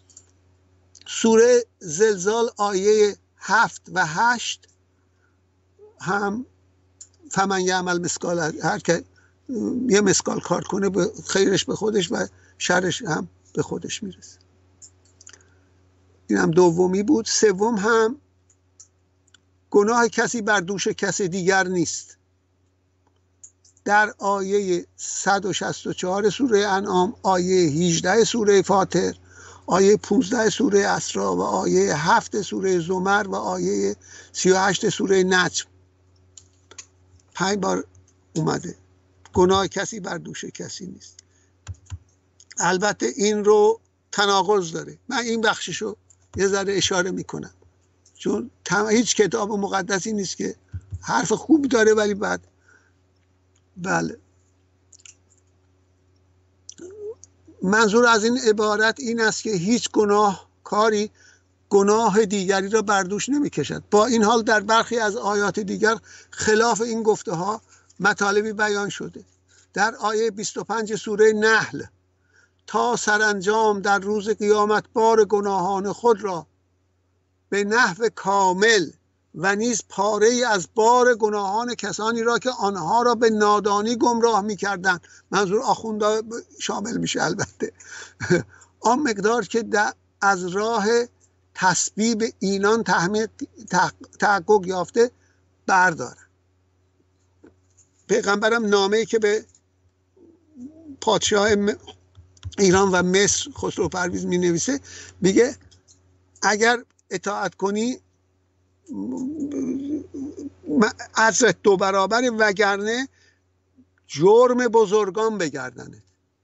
سوره زلزال آیه هفت و هشت هم فمن یعمل مثقال، هر که یه مثقال کار کنه به خیرش به خودش و شرش هم به خودش میرسه. این هم دومی بود. سوم هم گناه کسی بر دوش کسی دیگر نیست. در آیه صد و شصت و چهار سوره انعام، آیه هجده سوره فاطر، آیه پانزده سوره اسراء و آیه هفت سوره زمر و آیه سی و هشت سوره نجم پنج بار اومده گناه کسی بر دوش کسی نیست. البته این رو تناقض داره، من این بخششو یه ذره اشاره میکنم چون هیچ کتاب مقدسی نیست که حرف خوب داره ولی بعد بله منظور از این عبارت این است که هیچ گناه کاری گناه دیگری را بر دوش نمی کشد. با این حال در برخی از آیات دیگر خلاف این گفته ها مطالبی بیان شده. در آیه بیست و پنج سوره نحل: تا سرانجام در روز قیامت بار گناهان خود را به نحو کامل و نیز پاره ای از بار گناهان کسانی را که آنها را به نادانی گمراه می‌کردند، منظور آخوندا شامل میشه البته، آن مقدار که از راه تسبیب اینان تحقق یافته بردارن. پیغمبرم نامه‌ای که به پادشاه ایران و مصر خسرو پرویز می نویسه میگه اگر اطاعت کنی اجرت دو برابر، وگرنه جرم بزرگان بگردنه.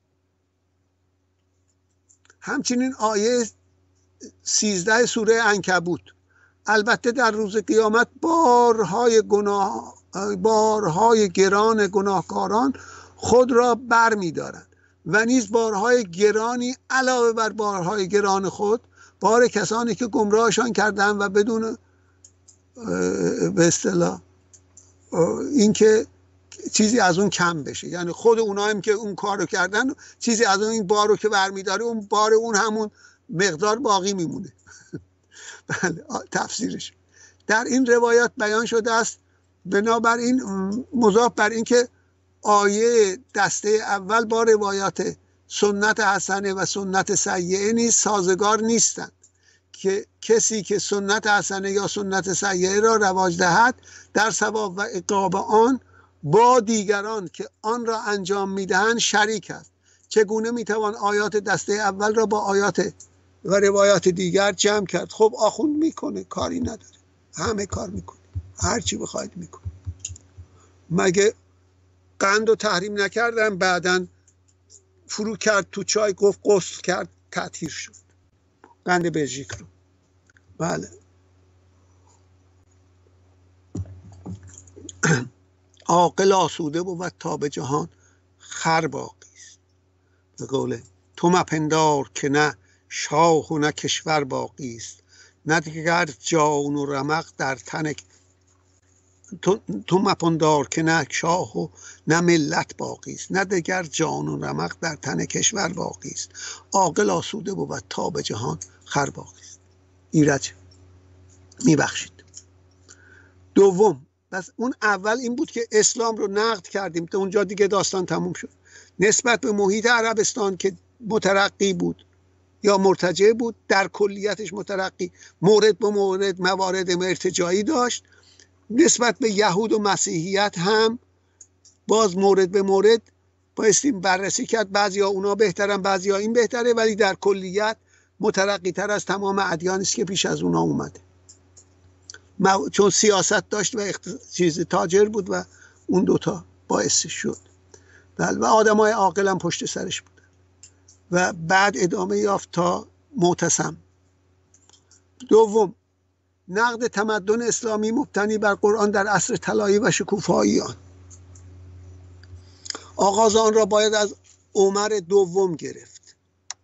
همچنین آیه سیزده سوره عنکبوت: البته در روز قیامت بارهای گناه بارهای گران گناهکاران خود را بر می دارند و نیز بارهای گرانی علاوه بر بارهای گران خود بار کسانی که گمراهشان کردند و بدون به اصطلاح اینکه چیزی از اون کم بشه، یعنی خود اونایی که اون کارو کردن چیزی از اون این بارو که برمیداره اون بار اون همون مقدار باقی میمونه. بله تفسیرش در این روایات بیان شده است. بنابراین مضاف بر این که آیه دسته اول با روایات سنت حسنه و سنت سیئه نیز سازگار نیستند که کسی که سنت حسنه یا سنت سیئه را رواج دهد در ثواب و عقاب آن با دیگران که آن را انجام میدهند شریک است. چگونه میتوان آیات دسته اول را با آیات و روایات دیگر جمع کرد؟ خب آخوند میکنه، کاری نداره، همه کار میکنه، هر چی بخواید میکنه. مگه قند رو تحریم نکردن بعدن فرو کرد تو چای، گفت غسل کرد، تطهیر شد. قند بلژیک رو. بله. عاقل آسوده بود تا به جهان خر باقی است. به قول تو مپندار که نه شاه و نه کشور باقی است، نه دیگر جان و رمق در تن تو, تو مپندار که نه شاه و نه ملت باقی است، نه دیگر جان و رمق در تن کشور باقی است. عاقل آسوده بود تا به جهان خر باقی است. ایرج میبخشید. دوم، بس اون اول این بود که اسلام رو نقد کردیم، تا اونجا دیگه داستان تموم شد. نسبت به محیط عربستان که مترقی بود یا مرتجع بود، در کلیتش مترقی، مورد به مورد موارد ارتجاعی داشت. نسبت به یهود و مسیحیت هم باز مورد به مورد بایستیم بررسی کرد. بعضی ها اونا بهترن، بعضی ها این بهتره، ولی در کلیت مترقی تر از تمام ادیانی است که پیش از اونا اومده. چون سیاست داشت و اخت... چیز تاجر بود و اون دوتا باعث شد. بله. و آدم های عاقل هم پشت سرش بود و بعد ادامه یافت تا معتصم. دوم، نقد تمدن اسلامی مبتنی بر قرآن در عصر طلایی و شکوفایی آن. آغاز آن را باید از عمر دوم گرفت،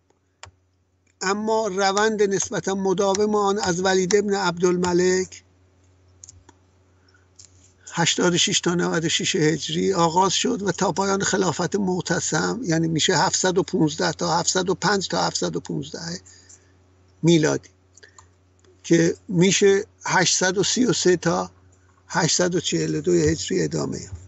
اما روند نسبتا مداوم آن از ولید ابن عبدالملک هشتاد و شش تا نود و شش هجری آغاز شد و تا پایان خلافت معتصم، یعنی میشه هفتصد و پانزده تا هفتصد و پنج تا هفتصد و پانزده میلادی، که میشه هشتصد و سی و سه تا هشتصد و چهل و دو هجری ادامه یافت،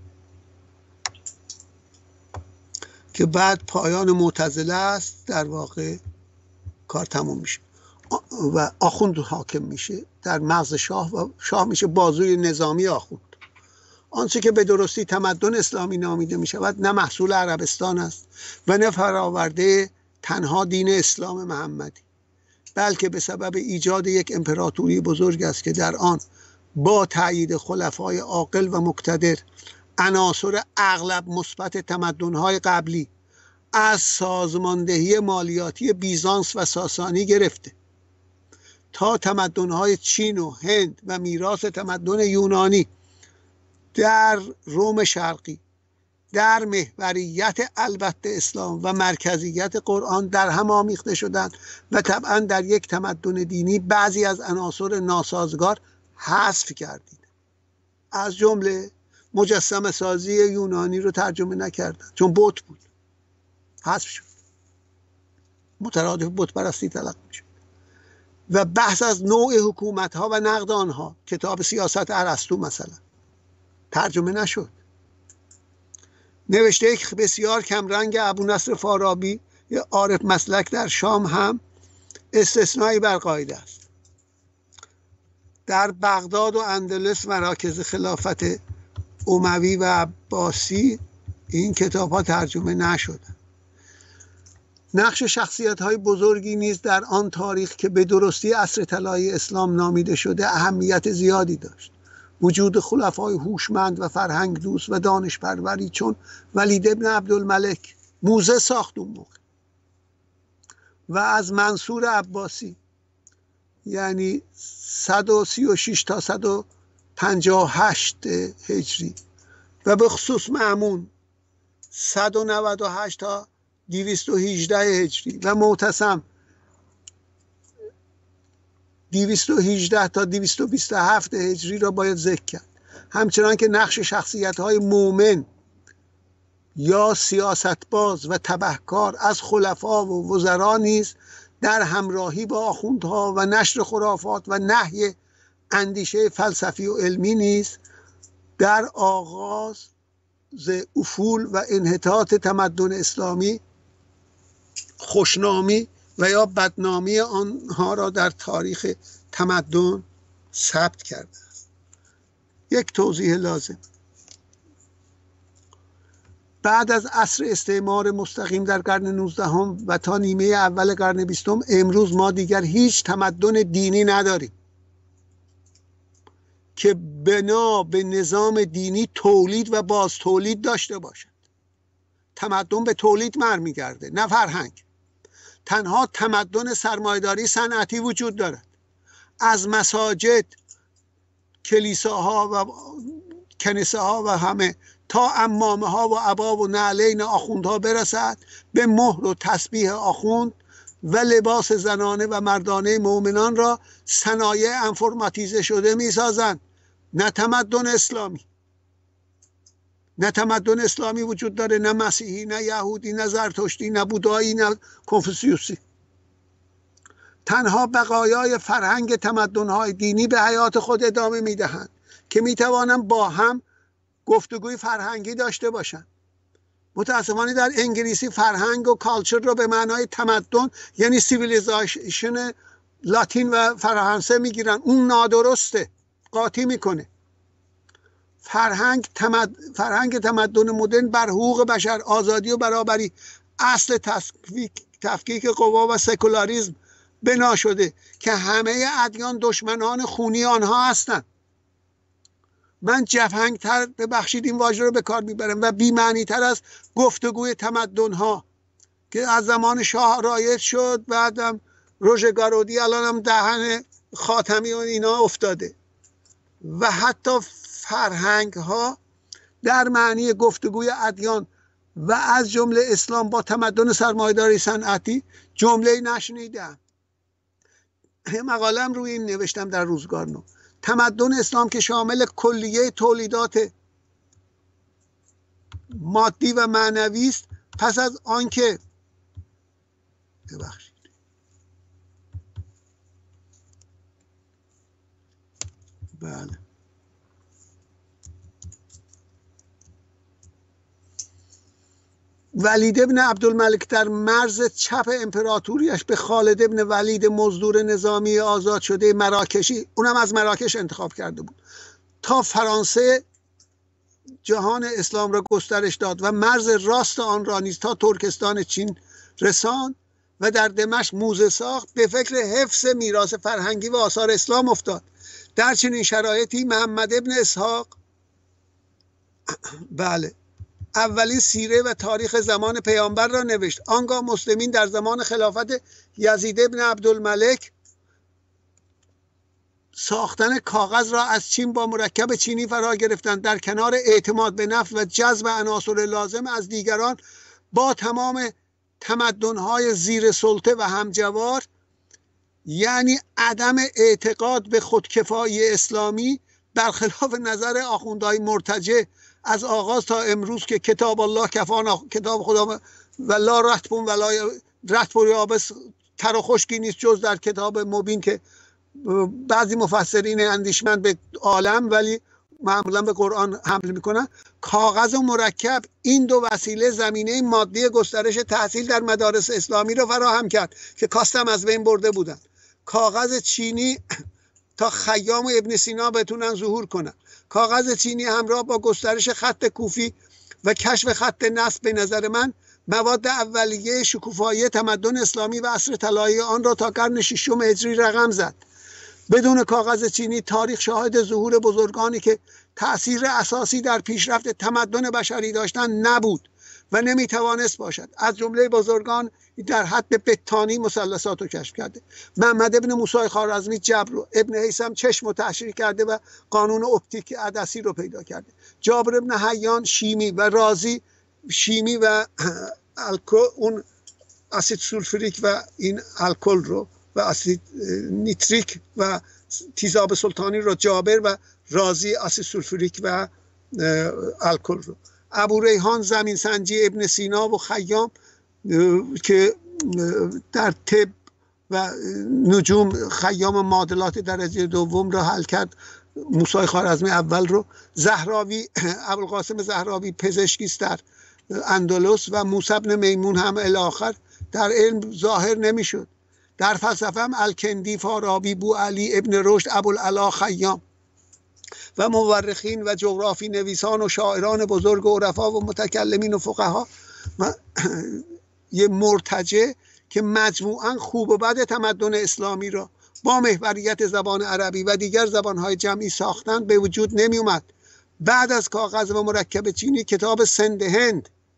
که بعد پایان معتزله است. در واقع کار تموم میشه و آخوند حاکم میشه در مغز شاه و شاه میشه بازوی نظامی آخوند. آنچه که به درستی تمدن اسلامی نامیده میشود نه محصول عربستان است و نه فراورده تنها دین اسلام محمدی، بلکه به سبب ایجاد یک امپراتوری بزرگ است که در آن با تأیید خلفای عاقل و مقتدر عناصر اغلب مثبت تمدن‌های قبلی از سازماندهی مالیاتی بیزانس و ساسانی گرفته تا تمدن‌های چین و هند و میراث تمدن یونانی در روم شرقی در محوریت البته اسلام و مرکزیت قرآن در هم آمیخته شدند و طبعا در یک تمدن دینی بعضی از عناصر ناسازگار حذف کردید. از جمله مجسمه سازی یونانی رو ترجمه نکردن چون بت بود، حذف شد، مترادف بت پرستی تلقی شد. و بحث از نوع حکومت ها و نقد آنها، کتاب سیاست ارسطو مثلا، ترجمه نشد. نوشته بسیار کمرنگ ابونصر فارابی یا عارف مسلک در شام هم استثنایی بر قاعده است. در بغداد و اندلس مراکز خلافت اموی و عباسی این کتاب ها ترجمه نشدند. نقش شخصیت های بزرگی نیز در آن تاریخ که به درستی عصر طلایی اسلام نامیده شده اهمیت زیادی داشت. وجود خلفای هوشمند و فرهنگ دوست و دانش پروری چون ولید ابن عبدالملک موزه ساخت اون موقع، و از منصور عباسی یعنی صد و سی و شش تا صد و پنجاه و هشت هجری، و به خصوص مأمون صد و نود و هشت تا دویست و هجده هجری و معتصم دویست و هجده تا دویست و بیست و هفت هجری را باید ذکر کرد. همچنان که نقش شخصیت‌های مومن یا سیاستباز و تبهکار از خلفا و وزرا نیز در همراهی با آخوندها و نشر خرافات و نهی اندیشه فلسفی و علمی نیز در آغاز افول و انحطاط تمدن اسلامی خوشنامی و یا بدنامی آنها را در تاریخ تمدن ثبت کرده است. یک توضیح لازم: بعد از عصر استعمار مستقیم در قرن نوزدهم و تا نیمه اول قرن بیستم، امروز ما دیگر هیچ تمدن دینی نداریم که بنا به نظام دینی تولید و باز تولید داشته باشد. تمدن به تولید برمیگرده نه فرهنگ. تنها تمدن سرمایه‌داری صنعتی وجود دارد. از مساجد، کلیساها و کنیسه ها و همه تا عمامه ها و عبا و نعلین آخوندها برسد، به مهر و تسبیح آخوند و لباس زنانه و مردانه مؤمنان را صنایع انفرماتیزه شده می سازند. نه تمدن اسلامی، نه تمدن اسلامی وجود داره، نه مسیحی، نه یهودی، نه زرتشتی، نه بودایی، نه کنفوسیوسی. تنها بقایای فرهنگ تمدن‌های دینی به حیات خود ادامه می‌دهند که می‌توانند با هم گفتگوی فرهنگی داشته باشند. متأسفانه در انگلیسی فرهنگ و کالچر رو به معنای تمدن یعنی سیویلیزیشن لاتین و فرانسه میگیرن. اون نادرسته، قاطی میکنه. فرهنگ تمد... فرهنگ تمدن مدرن بر حقوق بشر، آزادی و برابری، اصل تفکیک تفکیک قوا و سکولاریسم بنا شده که همه ادیان دشمنان خونی آنها هستند. من جفنگتر، ببخشید این واژه رو به کار میبرم، و بی‌معنی تر از گفتگوی تمدن ها که از زمان شاه رایج شد، بعدم روژگارودی، الان هم دهن خاتمی و اینا افتاده. و حتی فرهنگ ها در معنی گفتگوی ادیان و از جمله اسلام با تمدن سرمایه‌داری صنعتی جمله نشنیدم. مقالم روی این نوشتم در روزگار نو. تمدن اسلام که شامل کلیه تولیدات مادی و معنوی است، پس از آنکه ببخشید بله ولید ابن عبدالملک در مرز چپ امپراتوریش به خالد ابن ولید مزدور نظامی آزاد شده مراکشی، اونم از مراکش انتخاب کرده بود، تا فرانسه جهان اسلام را گسترش داد و مرز راست آن را نیز تا ترکستان چین رساند و در دمشق موزه ساخت. به فکر حفظ میراث فرهنگی و آثار اسلام افتاد. در چنین شرایطی محمد ابن اسحاق بله اولین سیره و تاریخ زمان پیامبر را نوشت. آنگاه مسلمین در زمان خلافت یزید ابن عبدالملک ساختن کاغذ را از چین با مرکب چینی فرا گرفتند. در کنار اعتماد به نفس و جذب عناصر لازم از دیگران، با تمام تمدن‌های زیر سلطه و همجوار، یعنی عدم اعتقاد به خودکفایی اسلامی، برخلاف نظر آخوندهای مرتجع از آغاز تا امروز که کتاب الله کفانا، کتاب خدا و لا رتبون و لا رتب یابس، تر و خشکی نیست جز در کتاب مبین که بعضی مفسرین اندیشمند به عالم ولی معمولا به قرآن حمل میکنن. کاغذ و مرکب، این دو وسیله زمینه مادی گسترش تحصیل در مدارس اسلامی را فراهم کرد که کاستم از بین برده بودند. کاغذ چینی تا خیام و ابن سینا بتونن ظهور کنن. کاغذ چینی همراه با گسترش خط کوفی و کشف خط نصب به نظر من مواد اولیه شکوفایی تمدن اسلامی و عصر طلایی آن را تا قرن ششم هجری رقم زد. بدون کاغذ چینی تاریخ شاهد ظهور بزرگانی که تأثیر اساسی در پیشرفت تمدن بشری داشتند نبود و نمیتوانست باشد. از جمله بزرگان در حد بتانی مثلثات رو کشف کرده. محمد ابن موسی خوارزمی جبر رو، ابن هیثم چشم رو تحشیر کرده و قانون اپتیک عدسی رو پیدا کرده. جابر ابن حیان شیمی و رازی شیمی و الکل، اون اسید سولفوریک و این الکل رو و اسید نیتریک و تیزاب سلطانی رو، جابر و رازی اسید سولفوریک و الکل رو. ابو ریحان زمین سنجی ابن سینا و خیام که در طب و نجوم خیام معادلات درجه دوم را حل کرد. موسی خوارزمی اول رو. زهراوی ابوالقاسم زهراوی پزشکیست در اندلس و موسی بن میمون هم الاخر در علم ظاهر نمیشد. در فلسفه هم الکندی، فارابی، بو علی، ابن رشد، ابوالعلا خیام و مورخین و جغرافی نویسان و شاعران بزرگ و عرفا و متکلمین و فقها یه مرتجع که مجموعاً خوب و بد تمدن اسلامی را با محوریت زبان عربی و دیگر زبانهای جمعی ساختند به وجود نمی اومد. بعد از کاغذ و مرکب چینی کتاب سند هند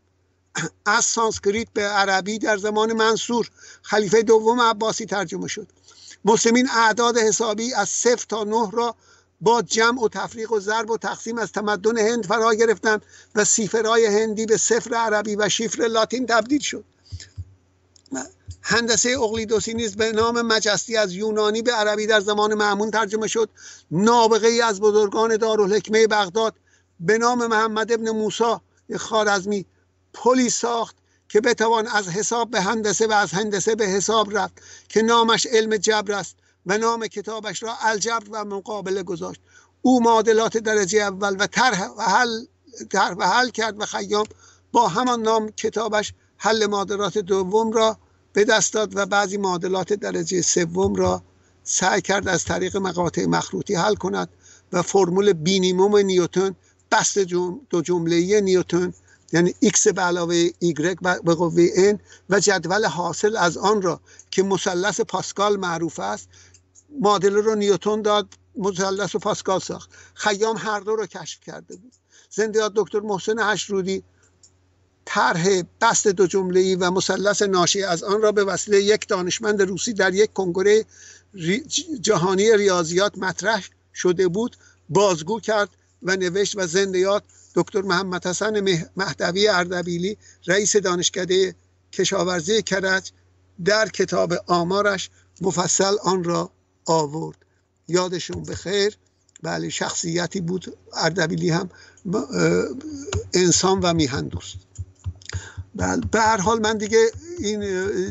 از سانسکریت به عربی در زمان منصور خلیفه دوم عباسی ترجمه شد. مسلمین اعداد حسابی از صفر تا نه را با جمع و تفریق و ضرب و تقسیم از تمدن هند فرا گرفتند و سیفرهای هندی به صفر عربی و شیفر لاتین تبدیل شد. هندسه اقلیدوسی نیز به نام مجسطی از یونانی به عربی در زمان مأمون ترجمه شد. نابغه ای از بزرگان دارالحکمه بغداد به نام محمد ابن موسی خوارزمی پلی ساخت که بتوان از حساب به هندسه و از هندسه به حساب رفت که نامش علم جبر است و نام کتابش را الجبر و مقابله گذاشت. او معادلات درجه اول و طرح و حل طرح و حل کرد و خیام با همان نام کتابش حل معادلات دوم را به دست داد و بعضی معادلات درجه سوم را سعی کرد از طریق مقاطع مخروطی حل کند و فرمول بینیموم نیوتن، بسط جم... دو جمله‌ای نیوتن یعنی x به علاوه y به قوه n و جدول حاصل از آن را که مثلث پاسکال معروف است، معادله رو نیوتن داد، مثلث پاسکال ساخت. خیام هر دو را کشف کرده بود. زنده یاد دکتر محسن هشرودی طرح بسط دو جمله‌ای و مثلث ناشی از آن را به وسیله یک دانشمند روسی در یک کنگره ری... جهانی ریاضیات مطرح شده بود بازگو کرد و نوشت و زنده یاد دکتر محمد حسن مهدوی اردبیلی رئیس دانشکده کشاورزی کرج در کتاب آمارش مفصل آن را آورد. یادشون بخیر. بله، شخصیتی بود اردبیلی هم، انسان و میهن دوست. بله، به هر حال من دیگه این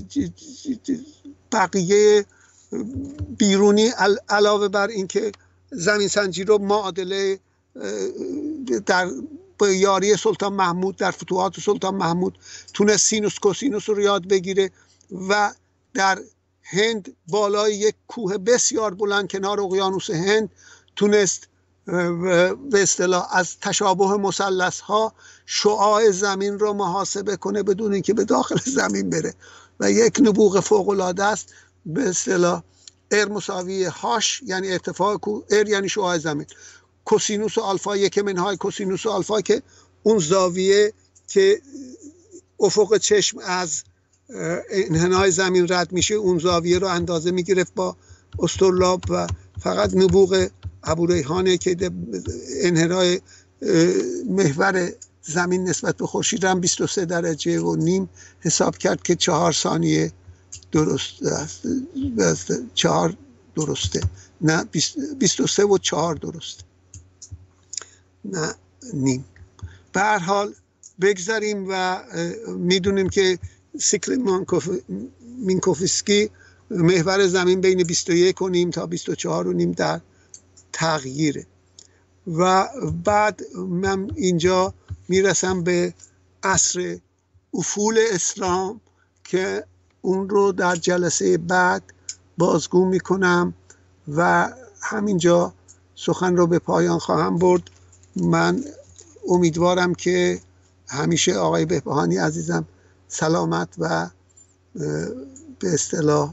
بقیه بیرونی علاوه بر اینکه زمین سنجی رو معادله در به یاری سلطان محمود در فتوحات سلطان محمود تونست سینوس کوسینوس رو یاد بگیره و در هند بالای یک کوه بسیار بلند کنار اقیانوس هند تونست به اصطلاح از تشابه مثلث ها شعاع زمین رو محاسبه کنه بدون اینکه به داخل زمین بره و یک نبوغ فوق العاده است. به اصطلاح ار مساوی هاش یعنی ارتفاع کوه، ار یعنی شعاع زمین، کوسینوس و آلفا یک منهای کوسینوس و آلفا که اون زاویه که افق چشم از انحنای زمین رد میشه اون زاویه رو اندازه میگرفت با استرلاب و فقط نبوغ ابوریحانه که انحنای محور زمین نسبت به خورشید هم بیست و سه درجه و نیم حساب کرد که چهار ثانیه درست است. چهار درسته، نه بیست و سه و چهار درسته، نه نیم. به هر حال بگذاریم و میدونیم که سیکل مینکوفسکی محور زمین بین بیست و یک و نیم تا بیست و چهار و نیم در تغییره. و بعد من اینجا میرسم به عصر افول اسلام که اون رو در جلسه بعد بازگو میکنم و همینجا سخن رو به پایان خواهم برد. من امیدوارم که همیشه آقای بهبهانی عزیزم سلامت و به اصطلاح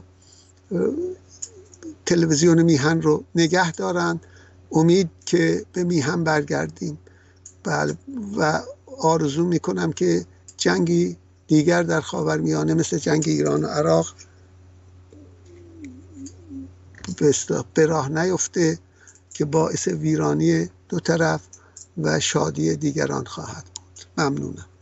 تلویزیون میهن رو نگه دارن. امید که به میهن برگردیم. بله، و آرزو میکنم که جنگی دیگر در خاورمیانه مثل جنگ ایران و عراق به راه نیفته که باعث ویرانی دو طرف و شادی دیگران خواهد بود. ممنونم.